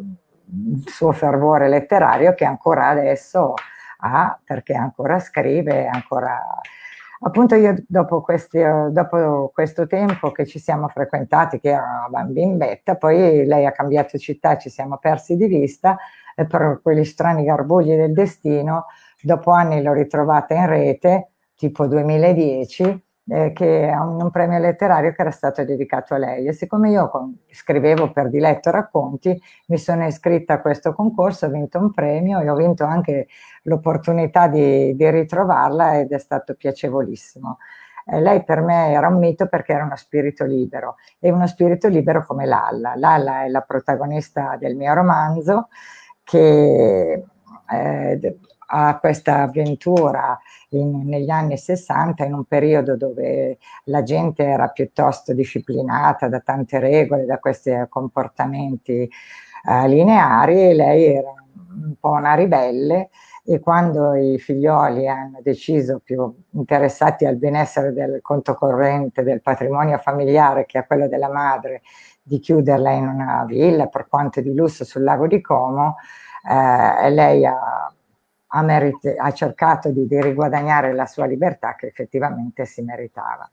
il suo fervore letterario che ancora adesso ha, perché ancora scrive, ancora... Appunto io dopo, questi, dopo questo tempo che ci siamo frequentati, che era bambinetta, poi lei ha cambiato città, ci siamo persi di vista, e per quegli strani garbugli del destino, dopo anni l'ho ritrovata in rete, tipo duemiladieci, eh, che è un, un premio letterario che era stato dedicato a lei. E siccome io con, scrivevo per diletto racconti, mi sono iscritta a questo concorso, ho vinto un premio e ho vinto anche l'opportunità di, di ritrovarla ed è stato piacevolissimo. Eh, lei per me era un mito perché era uno spirito libero, e uno spirito libero come Lalla. Lalla è la protagonista del mio romanzo, che eh, ha questa avventura in, negli anni sessanta, in un periodo dove la gente era piuttosto disciplinata da tante regole, da questi comportamenti eh, lineari, e lei era un po' una ribelle, e quando i figlioli hanno deciso, più interessati al benessere del conto corrente, del patrimonio familiare che a quello della madre, di chiuderla in una villa, per quanto di lusso, sul lago di Como, eh, lei ha, ha, merite, ha cercato di, di riguadagnare la sua libertà, che effettivamente si meritava.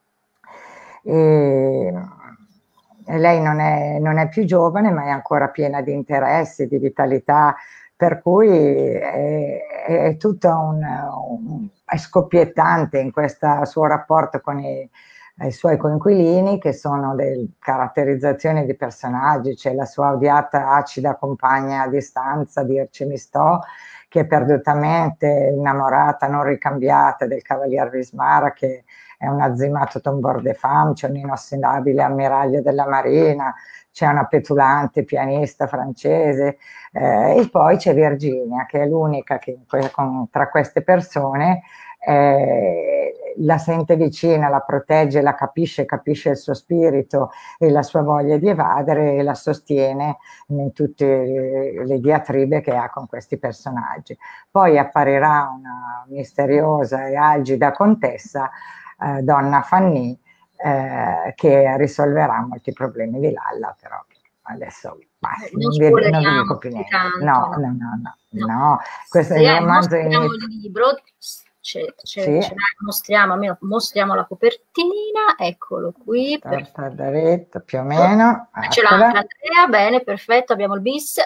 E, e lei non è, non è più giovane, ma è ancora piena di interessi, di vitalità, per cui è, è tutto un, un, è scoppiettante in questo suo rapporto con i, i suoi coinquilini, che sono delle caratterizzazioni di personaggi. C'è la sua odiata acida compagna a distanza, Dirce mi sto, che è perdutamente innamorata, non ricambiata, del cavalier Vismara, che è un azzimato tombeur de femme. C'è un inossidabile ammiraglio della marina, c'è una petulante pianista francese, eh, e poi c'è Virginia, che è l'unica che con, tra queste persone eh, la sente vicina, la protegge, la capisce, capisce il suo spirito e la sua voglia di evadere, e la sostiene in tutte le diatribe che ha con questi personaggi. Poi apparirà una misteriosa e algida contessa, eh, donna Fanny, Eh, che risolverà molti problemi di Lalla, però adesso basta, non, non, vi, non vi dico più niente. No, no, no, no, no. no. Questo è il romanzo. Mostriamo il libro, ce, ce, sì. ce mostriamo, almeno mostriamo la copertina, eccolo qui. Torta d'Avetto, più o meno. Ce l'ha anche Andrea, bene, perfetto, abbiamo il bis.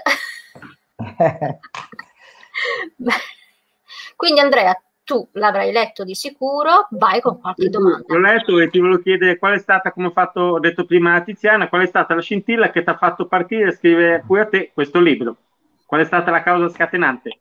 Quindi Andrea, tu l'avrai letto di sicuro, vai con qualche domanda. L'ho letto e ti volevo chiedere qual è stata, come ho, fatto, ho detto prima a Tiziana, qual è stata la scintilla che ti ha fatto partire e scrivere pure a te questo libro? Qual è stata la causa scatenante?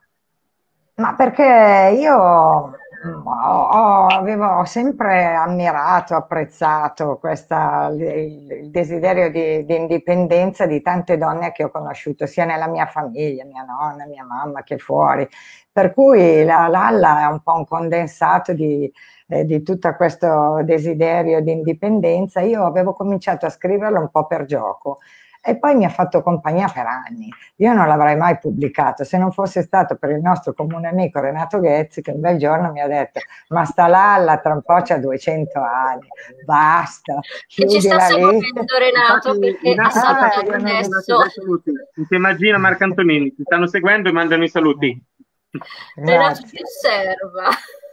Ma perché io ho, ho, avevo, ho sempre ammirato, apprezzato questa, il, il desiderio di, di indipendenza di tante donne che ho conosciuto, sia nella mia famiglia, mia nonna, mia mamma, che fuori. Per cui la Lalla è un po' un condensato di, eh, di tutto questo desiderio di indipendenza. Io avevo cominciato a scriverlo un po' per gioco, e poi mi ha fatto compagnia per anni. Io non l'avrei mai pubblicato se non fosse stato per il nostro comune amico Renato Ghezzi, che un bel giorno mi ha detto: ma sta Lalla tra un po' c'ha duecento anni, basta, che ci sta seguendo Renato, infatti, perché Renato ah, adesso insieme a Gina Marcantonini ti stanno seguendo e mandano i saluti. Renato ti osserva.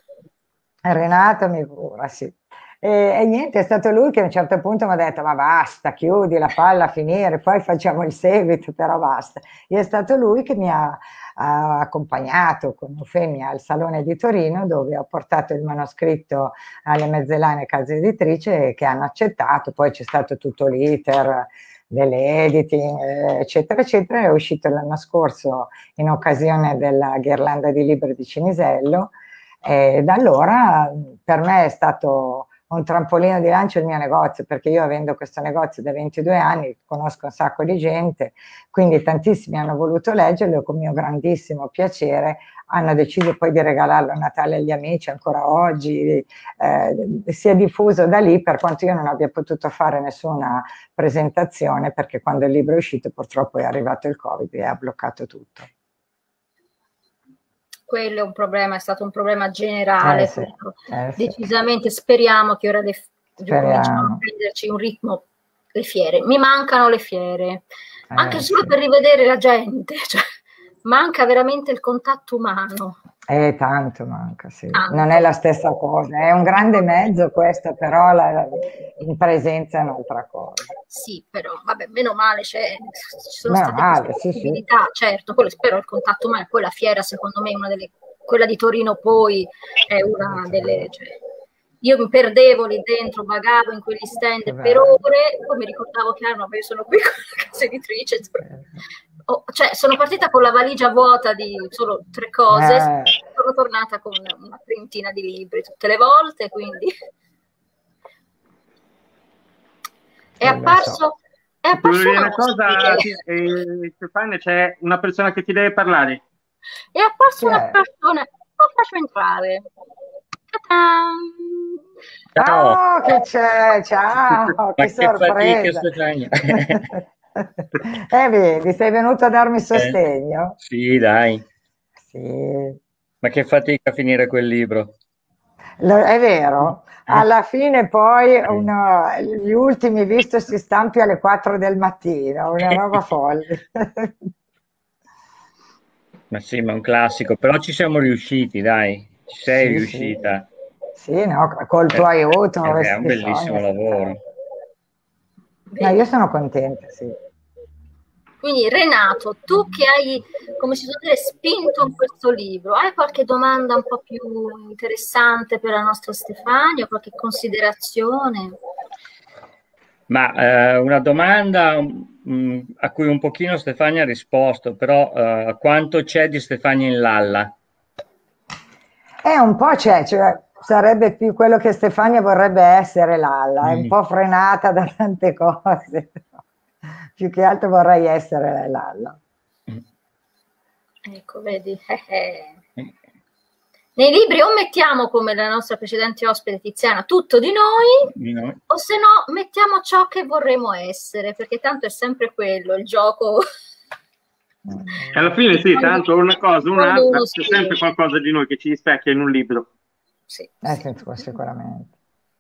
Renato mi cura, sì. E, e niente, è stato lui che a un certo punto mi ha detto: ma basta, chiudi la palla a finire, poi facciamo il seguito, però basta. E è stato lui che mi ha, ha accompagnato con Eufemia al Salone di Torino, dove ho portato il manoscritto alle Mezzelane case editrice, che hanno accettato. Poi c'è stato tutto l'iter dell'editing, eccetera eccetera. È uscito l'anno scorso in occasione della ghirlanda di libri di Cinisello, e da allora per me è stato un trampolino di lancio il mio negozio, perché io, avendo questo negozio da ventidue anni, conosco un sacco di gente, quindi tantissimi hanno voluto leggerlo, con mio grandissimo piacere hanno deciso poi di regalarlo a Natale agli amici. Ancora oggi eh, si è diffuso da lì, per quanto io non abbia potuto fare nessuna presentazione, perché quando il libro è uscito purtroppo è arrivato il Covid e ha bloccato tutto. Quello è un problema, è stato un problema generale, eh sì, eh decisamente sì. Speriamo che ora cominciamo a prenderci un ritmo le fiere, mi mancano le fiere, anche Eh, solo sì. per rivedere la gente, cioè, manca veramente il contatto umano, Eh, tanto manca, sì. Non è tanto. la stessa cosa, è un grande mezzo questo, però la- in presenza è un'altra cosa. Sì, però vabbè, meno male, cioè, ci sono Meno state queste male, sì, sì. possibilità, certo, quello spero il contatto umano, poi la fiera secondo me è una delle, quella di Torino poi è una delle, cioè, io mi perdevo lì dentro, vagavo in quegli stand Che per bello. ore, poi mi ricordavo che ah, no, io sono qui con la casa editrice, oh, cioè sono partita con la valigia vuota di solo tre cose, Eh, sono tornata con una trentina di libri tutte le volte, quindi è eh, lo so. apparso, è Ti volevo apparso dire un una cosa, ospite, ti- eh, Stefania, c'è una persona che ti deve parlare. è apparso Chi una è? persona, lo faccio entrare. Ta-tan! Ciao, Oh, che c'è? Ciao, ma che che fatica sorpresa. Stefania. Eh, vedi, sei venuto a darmi Eh, sostegno? sì, dai, Sì, ma che fatica a finire quel libro. Lo- è vero. Eh, Alla fine poi eh. uno- gli ultimi visto si stampi alle quattro del mattino, una roba folle. Ma sì, ma è un classico, però ci siamo riusciti, dai, ci sei Sì, sì. riuscita. Sì, no, col tuo Eh, aiuto eh, è un avresti sogno bellissimo è stato. lavoro. No, io Bene. sono contenta, sì. Quindi Renato, tu che hai, come si suol dire, spinto in questo libro, hai qualche domanda un po' più interessante per la nostra Stefania, qualche considerazione? Ma eh, una domanda mh, a cui un pochino Stefania ha risposto, però eh, quanto c'è di Stefania in Lalla? È un po' c'è, cioè, sarebbe più quello che Stefania vorrebbe essere Lalla, è un Mm. po' frenata da tante cose. Più che altro vorrei essere Lalla. Ecco, vedi. eh, eh. Nei libri o mettiamo come la nostra precedente ospite Tiziana tutto di noi, Di noi? o se no mettiamo ciò che vorremmo essere, perché tanto è sempre quello, il gioco. Alla fine sì, tanto una cosa o Quando un'altra, uno c'è scrive. sempre qualcosa di noi che ci rispecchia in un libro. Sì, Eh, sì. sì, sicuramente.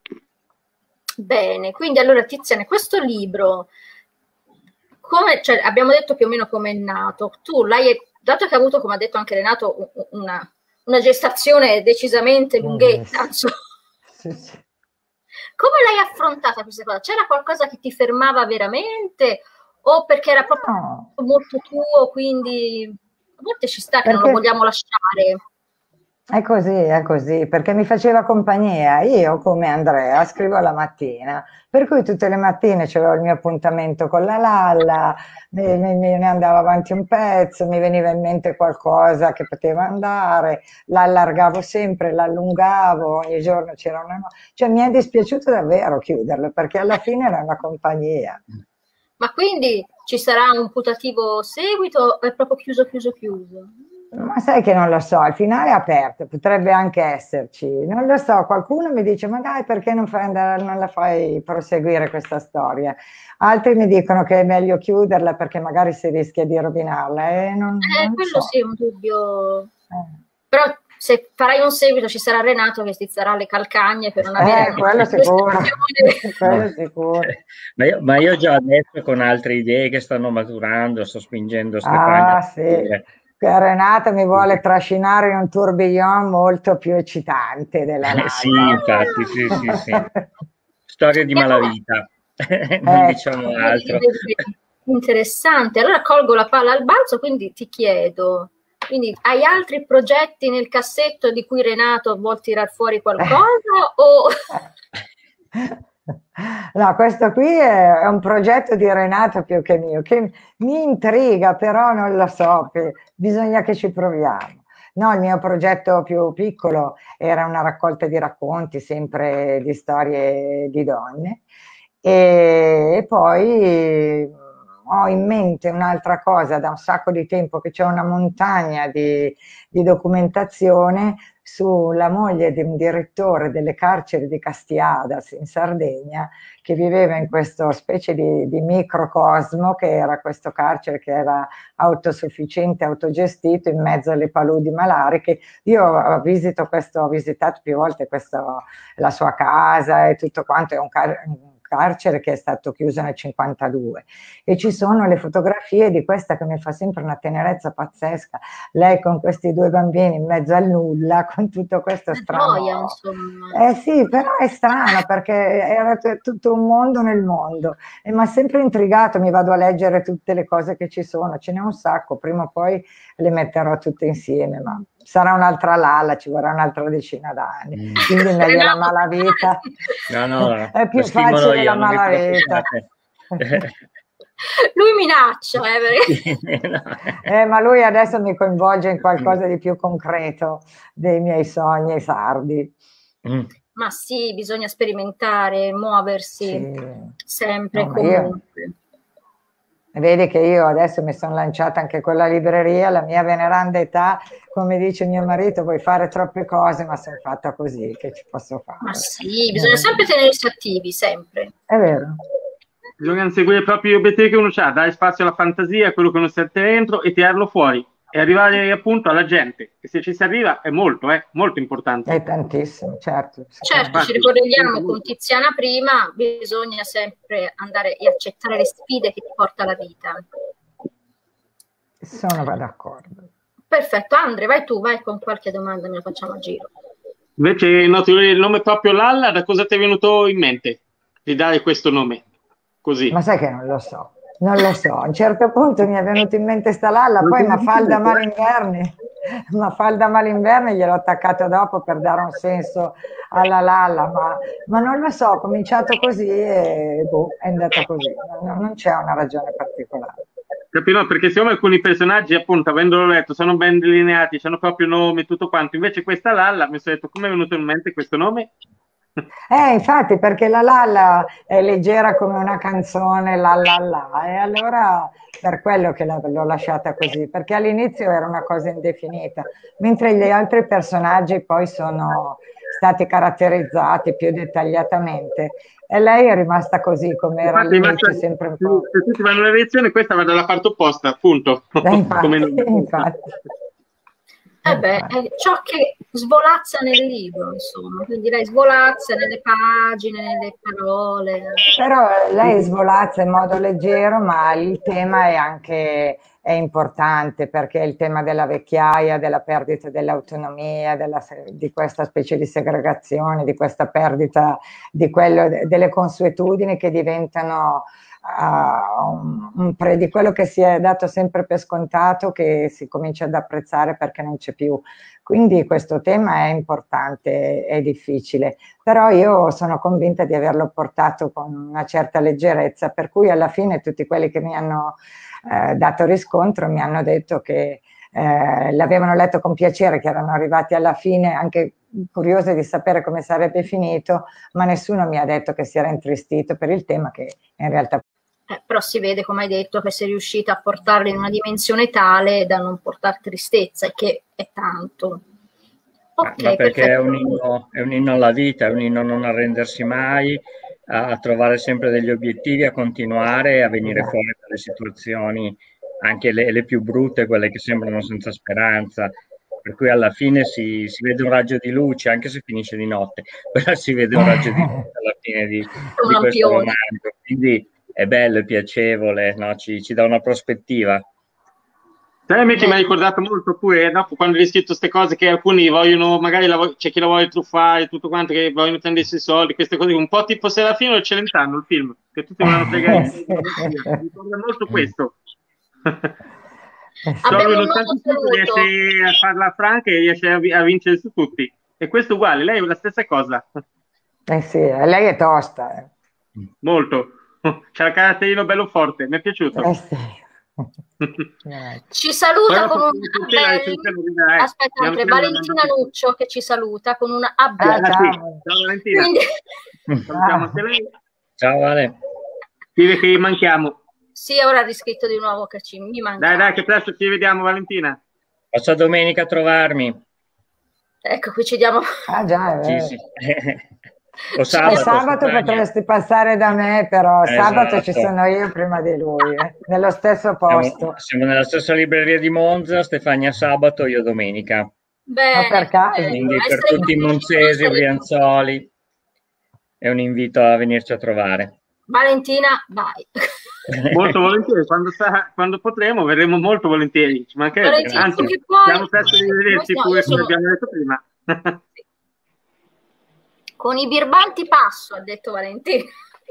Bene, quindi allora Tiziana, questo libro, come, cioè, abbiamo detto più o meno come è nato, tu l'hai, dato che ha avuto, come ha detto anche Renato, una, una gestazione decisamente lunghetta, insomma, Sì, sì. come l'hai affrontata questa cosa? C'era qualcosa che ti fermava veramente o perché era proprio No, molto tuo, quindi a volte ci sta che non lo perché vogliamo lasciare. è così, è così, perché mi faceva compagnia. Io, come Andrea, scrivo la mattina, per cui tutte le mattine c'avevo il mio appuntamento con la Lalla, mi, mi- me ne andavo avanti un pezzo, mi veniva in mente qualcosa che poteva andare, la allargavo sempre, la allungavo, ogni giorno c'era una... no- Cioè mi è dispiaciuto davvero chiuderlo, perché alla fine era una compagnia. Ma quindi ci sarà un putativo seguito o è proprio chiuso, chiuso, chiuso? Ma sai che non lo so, il finale è aperto, potrebbe anche esserci, non lo so, qualcuno mi dice ma dai perché non, fai andare, non la fai proseguire questa storia, altri mi dicono che è meglio chiuderla perché magari si rischia di rovinarla e non, Eh, non lo quello so. sì è un dubbio. Eh. Però se farai un seguito ci sarà Renato che stizzerà le calcagne per non avere Eh, quello sicuro, quello No. sicuro. Ma io, ma io già adesso con altre idee che stanno maturando, sto spingendo Stefania a Ah sì, scrivere. che Renata mi vuole trascinare in un tourbillon molto più eccitante della Eh, sì, Lalla. infatti, sì, sì, sì. Storia di E allora, malavita, non Ecco. diciamo vedi, altro. vedi, vedi. Interessante. Allora colgo la palla al balzo, quindi ti chiedo, quindi hai altri progetti nel cassetto di cui Renato vuol tirar fuori qualcosa o... No, questo qui è, è un progetto di Renato più che mio, che mi intriga, però non lo so, che bisogna che ci proviamo. No, il mio progetto più piccolo era una raccolta di racconti, sempre di storie di donne, e, e poi ho in mente un'altra cosa da un sacco di tempo, che c'è una montagna di, di documentazione sulla moglie di un direttore delle carceri di Castiadas in Sardegna, che viveva in questo specie di, di microcosmo, che era questo carcere che era autosufficiente, autogestito in mezzo alle paludi malariche. Io visito questo, ho visitato più volte questo, la sua casa e tutto quanto, è un, car- un carcere che è stato chiuso nel cinquantadue, e ci sono le fotografie di questa che mi fa sempre una tenerezza pazzesca, lei con questi due bambini in mezzo al nulla, con tutto questo strano... Gioia, insomma. Eh sì, però è strano perché era t- tutto un mondo nel mondo, e mi ha sempre intrigato, mi vado a leggere tutte le cose che ci sono, ce n'è un sacco, prima o poi le metterò tutte insieme, ma sarà un'altra Lalla, ci vorrà un'altra decina d'anni, mm. quindi meglio la malavita. No, no, è più facile io, la malavita. Lui minaccia, eh, perché... no. eh, ma lui adesso mi coinvolge in qualcosa di più concreto dei miei sogni sardi. Mm. Ma sì, bisogna sperimentare, muoversi sì. sempre no, comunque. Io... Vedi che io adesso mi sono lanciata anche con la libreria, la mia veneranda età, come dice mio marito, vuoi fare troppe cose, ma sono fatta così, che ci posso fare? Ma sì, bisogna eh. sempre tenersi attivi, sempre. È vero. Bisogna seguire proprio gli obiettivi che uno ha, dare spazio alla fantasia, a quello che uno sente dentro e tirarlo fuori e arrivare appunto alla gente, e se ci si arriva è molto, eh, molto importante. È tantissimo, certo. Certo, Infatti, ci ricordiamo con Tiziana prima, bisogna sempre andare e accettare le sfide che ti porta la vita. Sono d'accordo. Perfetto, Andre, vai tu, vai con qualche domanda, ne facciamo a giro. Invece il nome proprio Lalla, da cosa ti è venuto in mente di dare questo nome? Così. Ma sai che non lo so. Non lo so, a un certo punto mi è venuto in mente sta Lalla, poi Mafalda Malinverni, Mafalda Malinverni gliel'ho attaccato dopo per dare un senso alla Lalla, ma, ma non lo so, ho cominciato così e boh, è andata così, non, non c'è una ragione particolare. Capito? Perché siccome alcuni personaggi, appunto, avendolo letto, sono ben delineati, hanno proprio nome, tutto quanto, invece questa Lalla, mi sono detto, come è venuto in mente questo nome? Eh, infatti, perché la Lalla è leggera come una canzone, la la la, e allora per quello che l'ho lasciata così, perché all'inizio era una cosa indefinita, mentre gli altri personaggi poi sono stati caratterizzati più dettagliatamente, e lei è rimasta così come era all'inizio, sempre un po'. Se tutti vanno alle elezioni, questa va dalla parte opposta, appunto. Eh, infatti, come infatti. Eh beh, è ciò che svolazza nel libro, insomma, quindi lei svolazza nelle pagine, nelle parole. Però lei svolazza in modo leggero, ma il tema è anche è importante, perché è il tema della vecchiaia, della perdita dell'autonomia, della, di questa specie di segregazione, di questa perdita di quello, delle consuetudini che diventano Uh, un, un pre di quello che si è dato sempre per scontato, che si comincia ad apprezzare perché non c'è più. Quindi questo tema è importante, è difficile, però io sono convinta di averlo portato con una certa leggerezza, per cui alla fine tutti quelli che mi hanno eh, dato riscontro mi hanno detto che eh, l'avevano letto con piacere, che erano arrivati alla fine anche curiose di sapere come sarebbe finito, ma nessuno mi ha detto che si era intristito per il tema, che in realtà Eh, però si vede, come hai detto, che sei riuscita a portarlo in una dimensione tale da non portare tristezza, e che è tanto. Okay, ma perché è un, inno, è un inno alla vita, è un inno a non arrendersi mai, a, a trovare sempre degli obiettivi, a continuare, a venire fuori dalle situazioni, anche le, le più brutte, quelle che sembrano senza speranza. Per cui alla fine si, si vede un raggio di luce, anche se finisce di notte, però si vede un raggio di luce alla fine di, di questo romanzo. Quindi è bello, è piacevole, no? ci, ci dà una prospettiva. Sai, amici, mi ha ricordato molto pure dopo, quando hai scritto queste cose, che alcuni vogliono, magari la, c'è chi la vuole truffare, tutto quanto, che vogliono prendersi i soldi, queste cose, un po' tipo Serafino e Celentano, il film, che tutti vogliono fregare. Mi ricorda molto questo. Solo nonostante tutto riesce a farla franca e riesce a, a vincere su tutti. E questo uguale, lei è la stessa cosa. Eh sì, lei è tosta. Eh. Molto. C'ha il caratterino bello forte, mi è piaciuto. Eh sì. Ci saluta con un appello. Aspetta, Andre, Valentina Nuccio che ci saluta con un abbraccio. Ah, ciao. Ciao Valentina. Quindi... Salutiamo anche lei. Ciao Vale. Scrive che manchiamo. Sì, ora ha riscritto di nuovo che ci mi manca. Dai, dai, che presto ci vediamo, Valentina. Passa domenica a trovarmi. Ecco, qui ci diamo. Ah già, sì, sì. O sabato, sabato potresti passare da me, però esatto. Sabato ci sono io prima di lui, eh? Nello stesso posto. Siamo, siamo nella stessa libreria di Monza, Stefania sabato, io domenica. Bene, ma per caso. Quindi per tutti i monzesi, brianzoli. è un invito a venirci a trovare. Valentina, vai. Molto volentieri, quando, sa, quando potremo verremo molto volentieri, ci mancherebbe. Anzi, siamo presto di vederci no, pure, sono... come abbiamo detto prima. Con i birbanti passo, ha detto Valentina.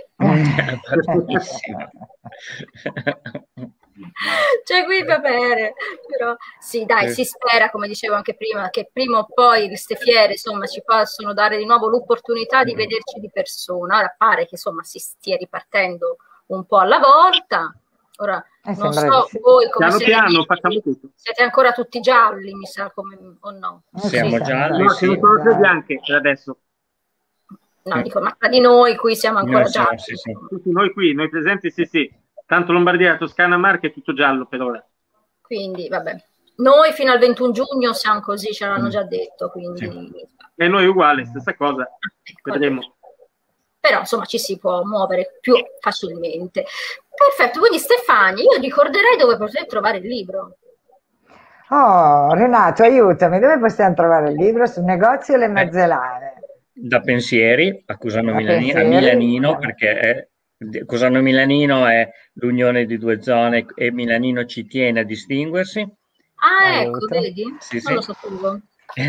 C'è qui da bere, però sì, dai, si spera, come dicevo anche prima, che prima o poi queste fiere, insomma, ci possono dare di nuovo l'opportunità di vederci di persona. Ora pare che, insomma, si stia ripartendo un po' alla volta. Ora, eh, non so sì. Voi come piano siete, piano facciamo tutto. Siete ancora tutti gialli, mi sa, come, o no? Siamo sì. gialli, no, sì. ce ne sono tre bianche per adesso. No, dico, ma tra di noi qui siamo ancora no, gialli. Sì, sì. Tutti noi qui, noi presenti, sì, sì. Tanto Lombardia, Toscana, Marche è tutto giallo per ora. Quindi, vabbè. Noi fino al ventuno giugno siamo così, ce l'hanno già detto, quindi... Sì. E noi uguale, stessa cosa. Ecco, vedremo. Però, insomma, ci si può muovere più facilmente. Perfetto, quindi Stefania, io ricorderei dove potete trovare il libro. Oh, Renato, aiutami, dove possiamo trovare il libro? Sul negozio Le Mazzellane? Da Pensieri a Cusano Milani, a Milanino, perché è, Cusano Milanino è l'unione di due zone e Milanino ci tiene a distinguersi. Ah, ecco, aiuto. Vedi? Sì, non sì. lo sapevo.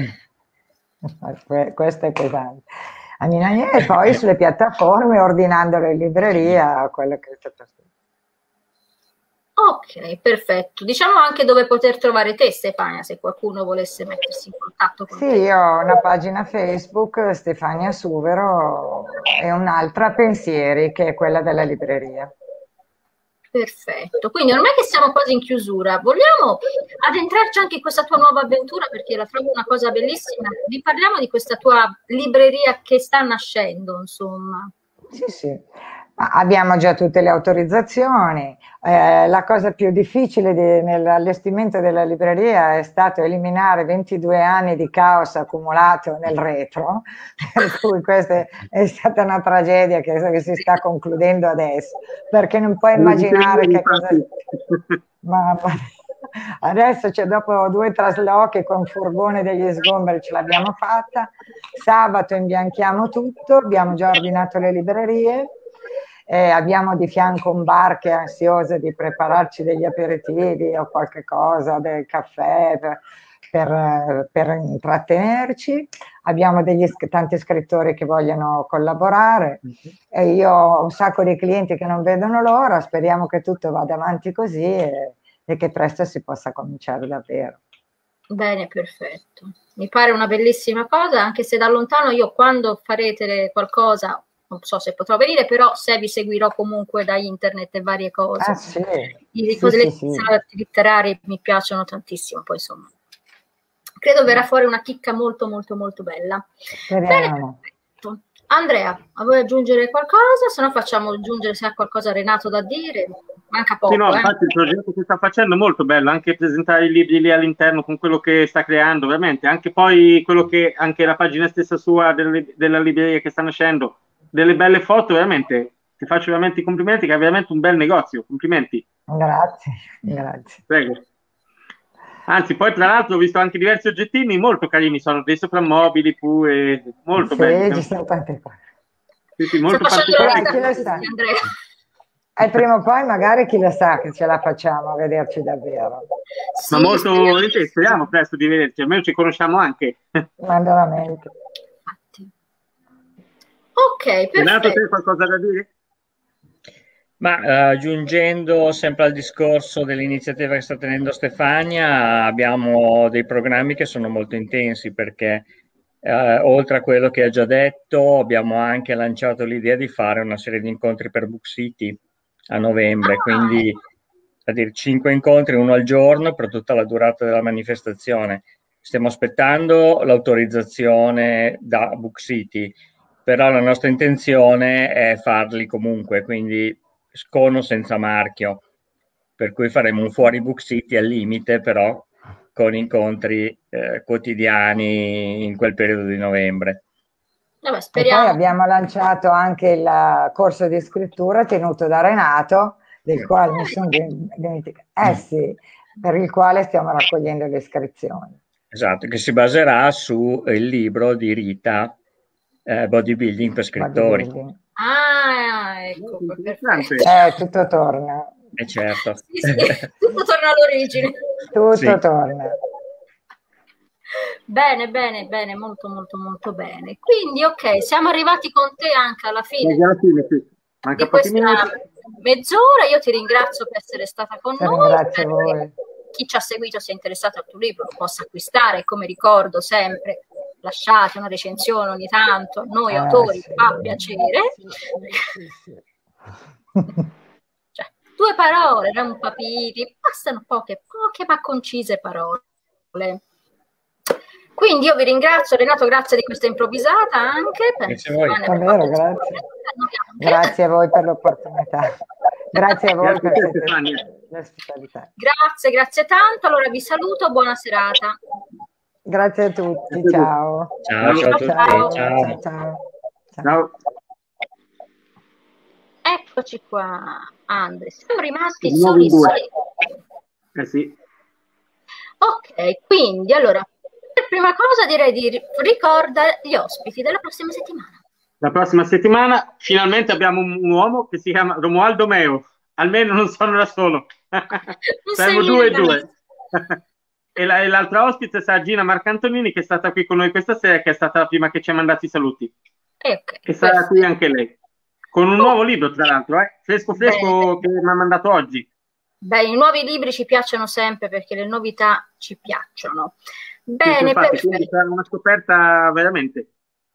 Questo è pesante. A Milano e poi sulle piattaforme, ordinandolo in libreria, quello che è stato scritto. Ok, perfetto. Diciamo anche dove poter trovare te, Stefania, se qualcuno volesse mettersi in contatto con sì, te. Sì, io ho una pagina Facebook, Stefania Suvero, e un'altra Pensieri, che è quella della libreria. Perfetto, quindi ormai che siamo quasi in chiusura, vogliamo addentrarci anche in questa tua nuova avventura, perché la trovo una cosa bellissima. Vi parliamo di questa tua libreria che sta nascendo, insomma. Sì, sì. Abbiamo già tutte le autorizzazioni. Eh, la cosa più difficile di, nell'allestimento della libreria è stato eliminare ventidue anni di caos accumulato nel retro, per cui questa è, è stata una tragedia che, che si sta concludendo adesso, perché non puoi immaginare che cosa... Ma, ma, adesso, cioè, dopo due traslochi con furgone degli sgomberi ce l'abbiamo fatta. Sabato imbianchiamo tutto, abbiamo già ordinato le librerie. Eh, abbiamo di fianco un bar che è ansioso di prepararci degli aperitivi o qualche cosa, del caffè per, per, per intrattenerci. Abbiamo degli, tanti scrittori che vogliono collaborare e io ho un sacco di clienti che non vedono l'ora. Speriamo che tutto vada avanti così e, e che presto si possa cominciare davvero. Bene, perfetto. Mi pare una bellissima cosa, anche se da lontano io quando farete qualcosa... non so se potrò venire, però se vi seguirò comunque da internet e varie cose. Ah, sì. Le sì, cose sì, sì. letterarie mi piacciono tantissimo, poi insomma. Credo verrà fuori una chicca molto molto molto bella. Speriamo. Bene, Andrea, vuoi aggiungere qualcosa? Se no facciamo aggiungere se ha qualcosa Renato da dire. Manca poco. Sì, no, eh. infatti il progetto che sta facendo è molto bello, anche presentare i libri lì all'interno con quello che sta creando, veramente. Anche poi quello che, anche la pagina stessa sua delle, della libreria che sta nascendo, delle belle foto, veramente. Ti faccio veramente i complimenti, che è veramente un bel negozio. Complimenti. Grazie, grazie. Prego. Anzi, poi tra l'altro ho visto anche diversi oggettini molto carini, sono dei soprammobili pure, molto sì, belli. Ci sono tante cose. Sì, sì, molto Sto particolari. Chi lo sa? E prima o poi magari chi lo sa che ce la facciamo a vederci davvero. Sì, ma molto volentieri, speriamo presto di vederci, almeno ci conosciamo anche. Ma veramente. Ok, perfetto. Renato, te qualcosa da dire? Ma eh, aggiungendo sempre al discorso dell'iniziativa che sta tenendo Stefania, abbiamo dei programmi che sono molto intensi perché eh, oltre a quello che ha già detto abbiamo anche lanciato l'idea di fare una serie di incontri per Book City a novembre, ah, quindi a dire cinque incontri, uno al giorno per tutta la durata della manifestazione. Stiamo aspettando l'autorizzazione da Book City, però la nostra intenzione è farli comunque, quindi con o senza marchio, per cui faremo un fuori Book City al limite, però con incontri eh, quotidiani in quel periodo di novembre. Vabbè, speriamo. E poi abbiamo lanciato anche il corso di scrittura tenuto da Renato, del quale mi sono dimenticato. Eh sì, per il quale stiamo raccogliendo le iscrizioni. Esatto, che si baserà sul libro di Rita, eh, bodybuilding per scrittori. Bodybuilding. Ah, ecco, perfetto. Eh, tutto torna. Eh certo. Sì, sì, tutto torna all'origine. Tutto Sì. torna. Bene, bene, bene, molto, molto, molto bene. Quindi, ok, siamo arrivati con te anche alla fine alla fine, sì. Manca di pochi questa minuti. mezz'ora. Io ti ringrazio per essere stata con Ti noi. ringrazio Spero voi. che chi ci ha seguito sia interessato al tuo libro, lo possa acquistare. Come ricordo sempre, lasciate una recensione ogni tanto, a noi Eh, autori sì. fa piacere. Sì, sì. Cioè, due parole, rampapiti, bastano poche, poche ma concise parole. Quindi io vi ringrazio, Renato, grazie di questa improvvisata anche. Grazie a voi. Davvero, grazie. Grazie a voi per l'opportunità. Grazie a voi Grazie per a te, siete- Stefania. l'ospitalità. Grazie, grazie tanto. Allora vi saluto, buona serata. Grazie a tutti, Grazie a ciao. Ciao, ciao a tutti. Ciao, Ciao. ciao, ciao. Ciao. Eccoci qua, Andre. Siamo rimasti Di nuovo soli in due. soli. Eh sì. Ok, quindi allora, per prima cosa direi di ri- ricorda gli ospiti della prossima settimana. La prossima settimana finalmente abbiamo un, un uomo che si chiama Romualdo Meo. Almeno non sono da solo. Saremo sei due e mille. due. E, la- e l'altra ospite sarà Gina Marcantonini, che è stata qui con noi questa sera, che è stata la prima che ci ha mandato i saluti. Eh, ok, E sarà perfetto. qui anche lei. Con un nuovo libro, tra l'altro, eh? Fresco fresco, Bene. che mi ha mandato oggi. Beh, i nuovi libri ci piacciono sempre perché le novità ci piacciono. Sì, sì, Bene, infatti, quindi perfetto. sarà una scoperta veramente.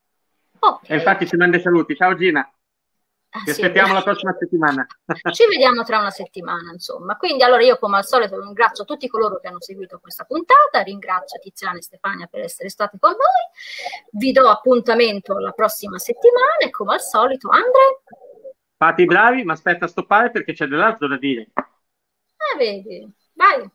Ok. E infatti ci manda i saluti. Ciao Gina, Ah, ti sì. aspettiamo la prossima settimana. Ci vediamo tra una settimana, insomma. Quindi allora io come al solito ringrazio tutti coloro che hanno seguito questa puntata, ringrazio Tiziana e Stefania per essere state con noi, vi do appuntamento la prossima settimana e come al solito, Andre? Fate i bravi, ma aspetta a stoppare perché c'è dell'altro da dire. Ah, vedi, vai.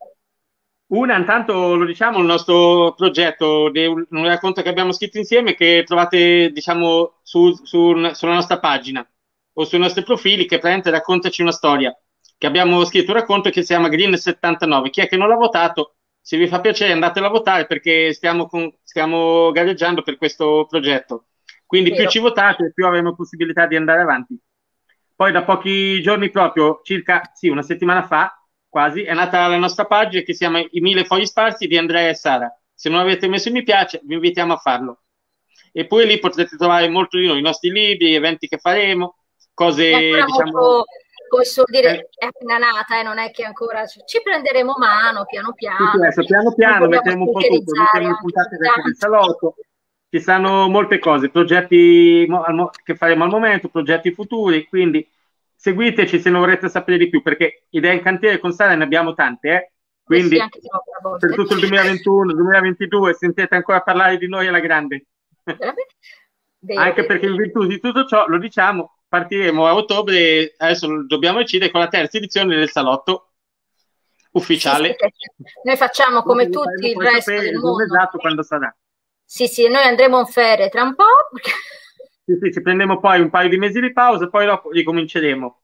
Una, intanto lo diciamo, il nostro progetto, de- un racconto che abbiamo scritto insieme, che trovate, diciamo, su, su- sulla nostra pagina o sui nostri profili, che praticamente raccontaci una storia. Che abbiamo scritto un racconto che si chiama Green settantanove. Chi è che non l'ha votato? Se vi fa piacere andatelo a votare perché stiamo, con- stiamo gareggiando per questo progetto. Quindi più Vero. ci votate, più avremo possibilità di andare avanti. Poi da pochi giorni, proprio circa, sì, una settimana fa, quasi, è nata la nostra pagina che si chiama I Mille Fogli Sparsi di Andrea e Sara. Se non avete messo mi piace, vi invitiamo a farlo. E poi lì potrete trovare molto di noi, i nostri libri, gli eventi che faremo, cose, È ancora diciamo... molto, come si suol dire, Eh. è appena nata, eh, non è che ancora ci ci prenderemo mano piano Sì, piano. sì, adesso piano Noi piano vogliamo metteremo un po' tutto, stalkerizzare metteremo le anche puntate ogni del del tanto. salotto, ci saranno molte cose, progetti mo- al mo- che faremo al momento, progetti futuri, quindi seguiteci se non vorrete sapere di più, perché idee in cantiere con Sara ne abbiamo tante, eh? Quindi Sì, anche troppe a volte. per tutto il duemilaventuno duemilaventidue sentite ancora parlare di noi alla grande. Veramente? Vero, Anche vero, perché in vero. virtù di tutto ciò, lo diciamo, partiremo a ottobre, e adesso lo dobbiamo decidere, con la terza edizione del salotto ufficiale. Sì, sì, perché noi facciamo come Dopo vi tutti faremo il poi resto sapere del il giorno mondo. esatto quando sarà. Sì, sì, noi andremo in ferie tra un po'. perché- Sì, sì, ci prendiamo poi un paio di mesi di pausa, poi dopo ricominceremo.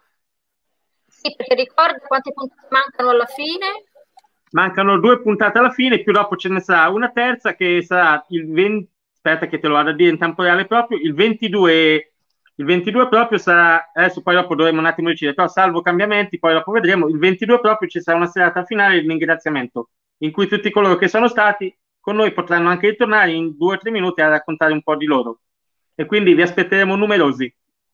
Sì, perché ricorda quante puntate mancano alla fine? Mancano due puntate alla fine, più dopo ce ne sarà una terza che sarà il venti, aspetta che te lo vado a dire in tempo reale proprio, il ventidue, il ventidue proprio sarà, adesso poi dopo dovremo un attimo decidere, però salvo cambiamenti, poi dopo vedremo, il ventidue proprio ci sarà una serata finale di ringraziamento, in cui tutti coloro che sono stati con noi potranno anche ritornare in due o tre minuti a raccontare un po' di loro. E quindi vi aspetteremo numerosi.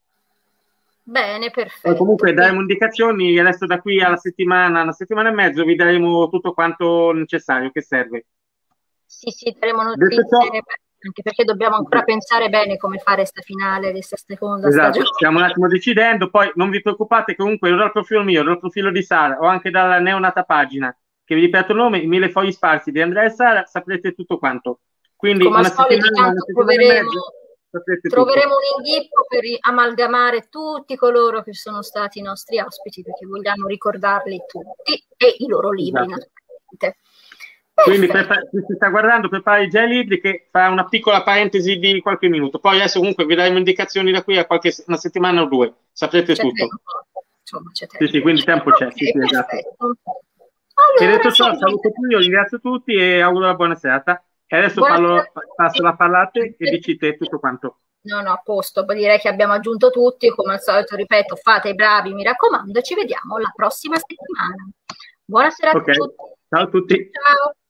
Bene, Poi perfetto. comunque daremo indicazioni, adesso da qui alla settimana, una settimana e mezzo vi daremo tutto quanto necessario che serve. Sì, sì, daremo Detto notizie, ciò, anche perché dobbiamo ancora pensare bene come fare sta finale, questa seconda esatto, stagione. stiamo un attimo decidendo, poi non vi preoccupate, comunque io dal profilo mio, dal profilo di Sara o anche dalla neonata pagina, che vi ripeto il nome, I Mille Fogli Sparsi di Andrea e Sara, saprete tutto quanto. Quindi Come al una solito, settimana, una tanto settimana e troveremo, mezzo, saprete troveremo tutto. un inghippo per ri- amalgamare tutti coloro che sono stati i nostri ospiti, perché vogliamo ricordarli tutti e i loro libri, Esatto. naturalmente. Quindi Perfetto. prepa- chi si sta guardando, prepari già i libri, che fa una piccola parentesi di qualche minuto. Poi adesso comunque vi daremo indicazioni da qui a qualche una settimana o due, saprete C'è tutto. tempo. Insomma, c'è Sì, tempo. sì, quindi tempo c'è. Ok, Sì, sì, esatto. perfetto. E Allora, detto ciò, sì, saluto qui, io ringrazio tutti e auguro una buona serata. E adesso parlo, passo la palla a te e dici te tutto quanto. No, no, a posto, poi direi che abbiamo aggiunto tutti, come al solito ripeto, fate i bravi, mi raccomando, e ci vediamo la prossima settimana. Buona serata okay. a tutti. Ciao a tutti. Ciao.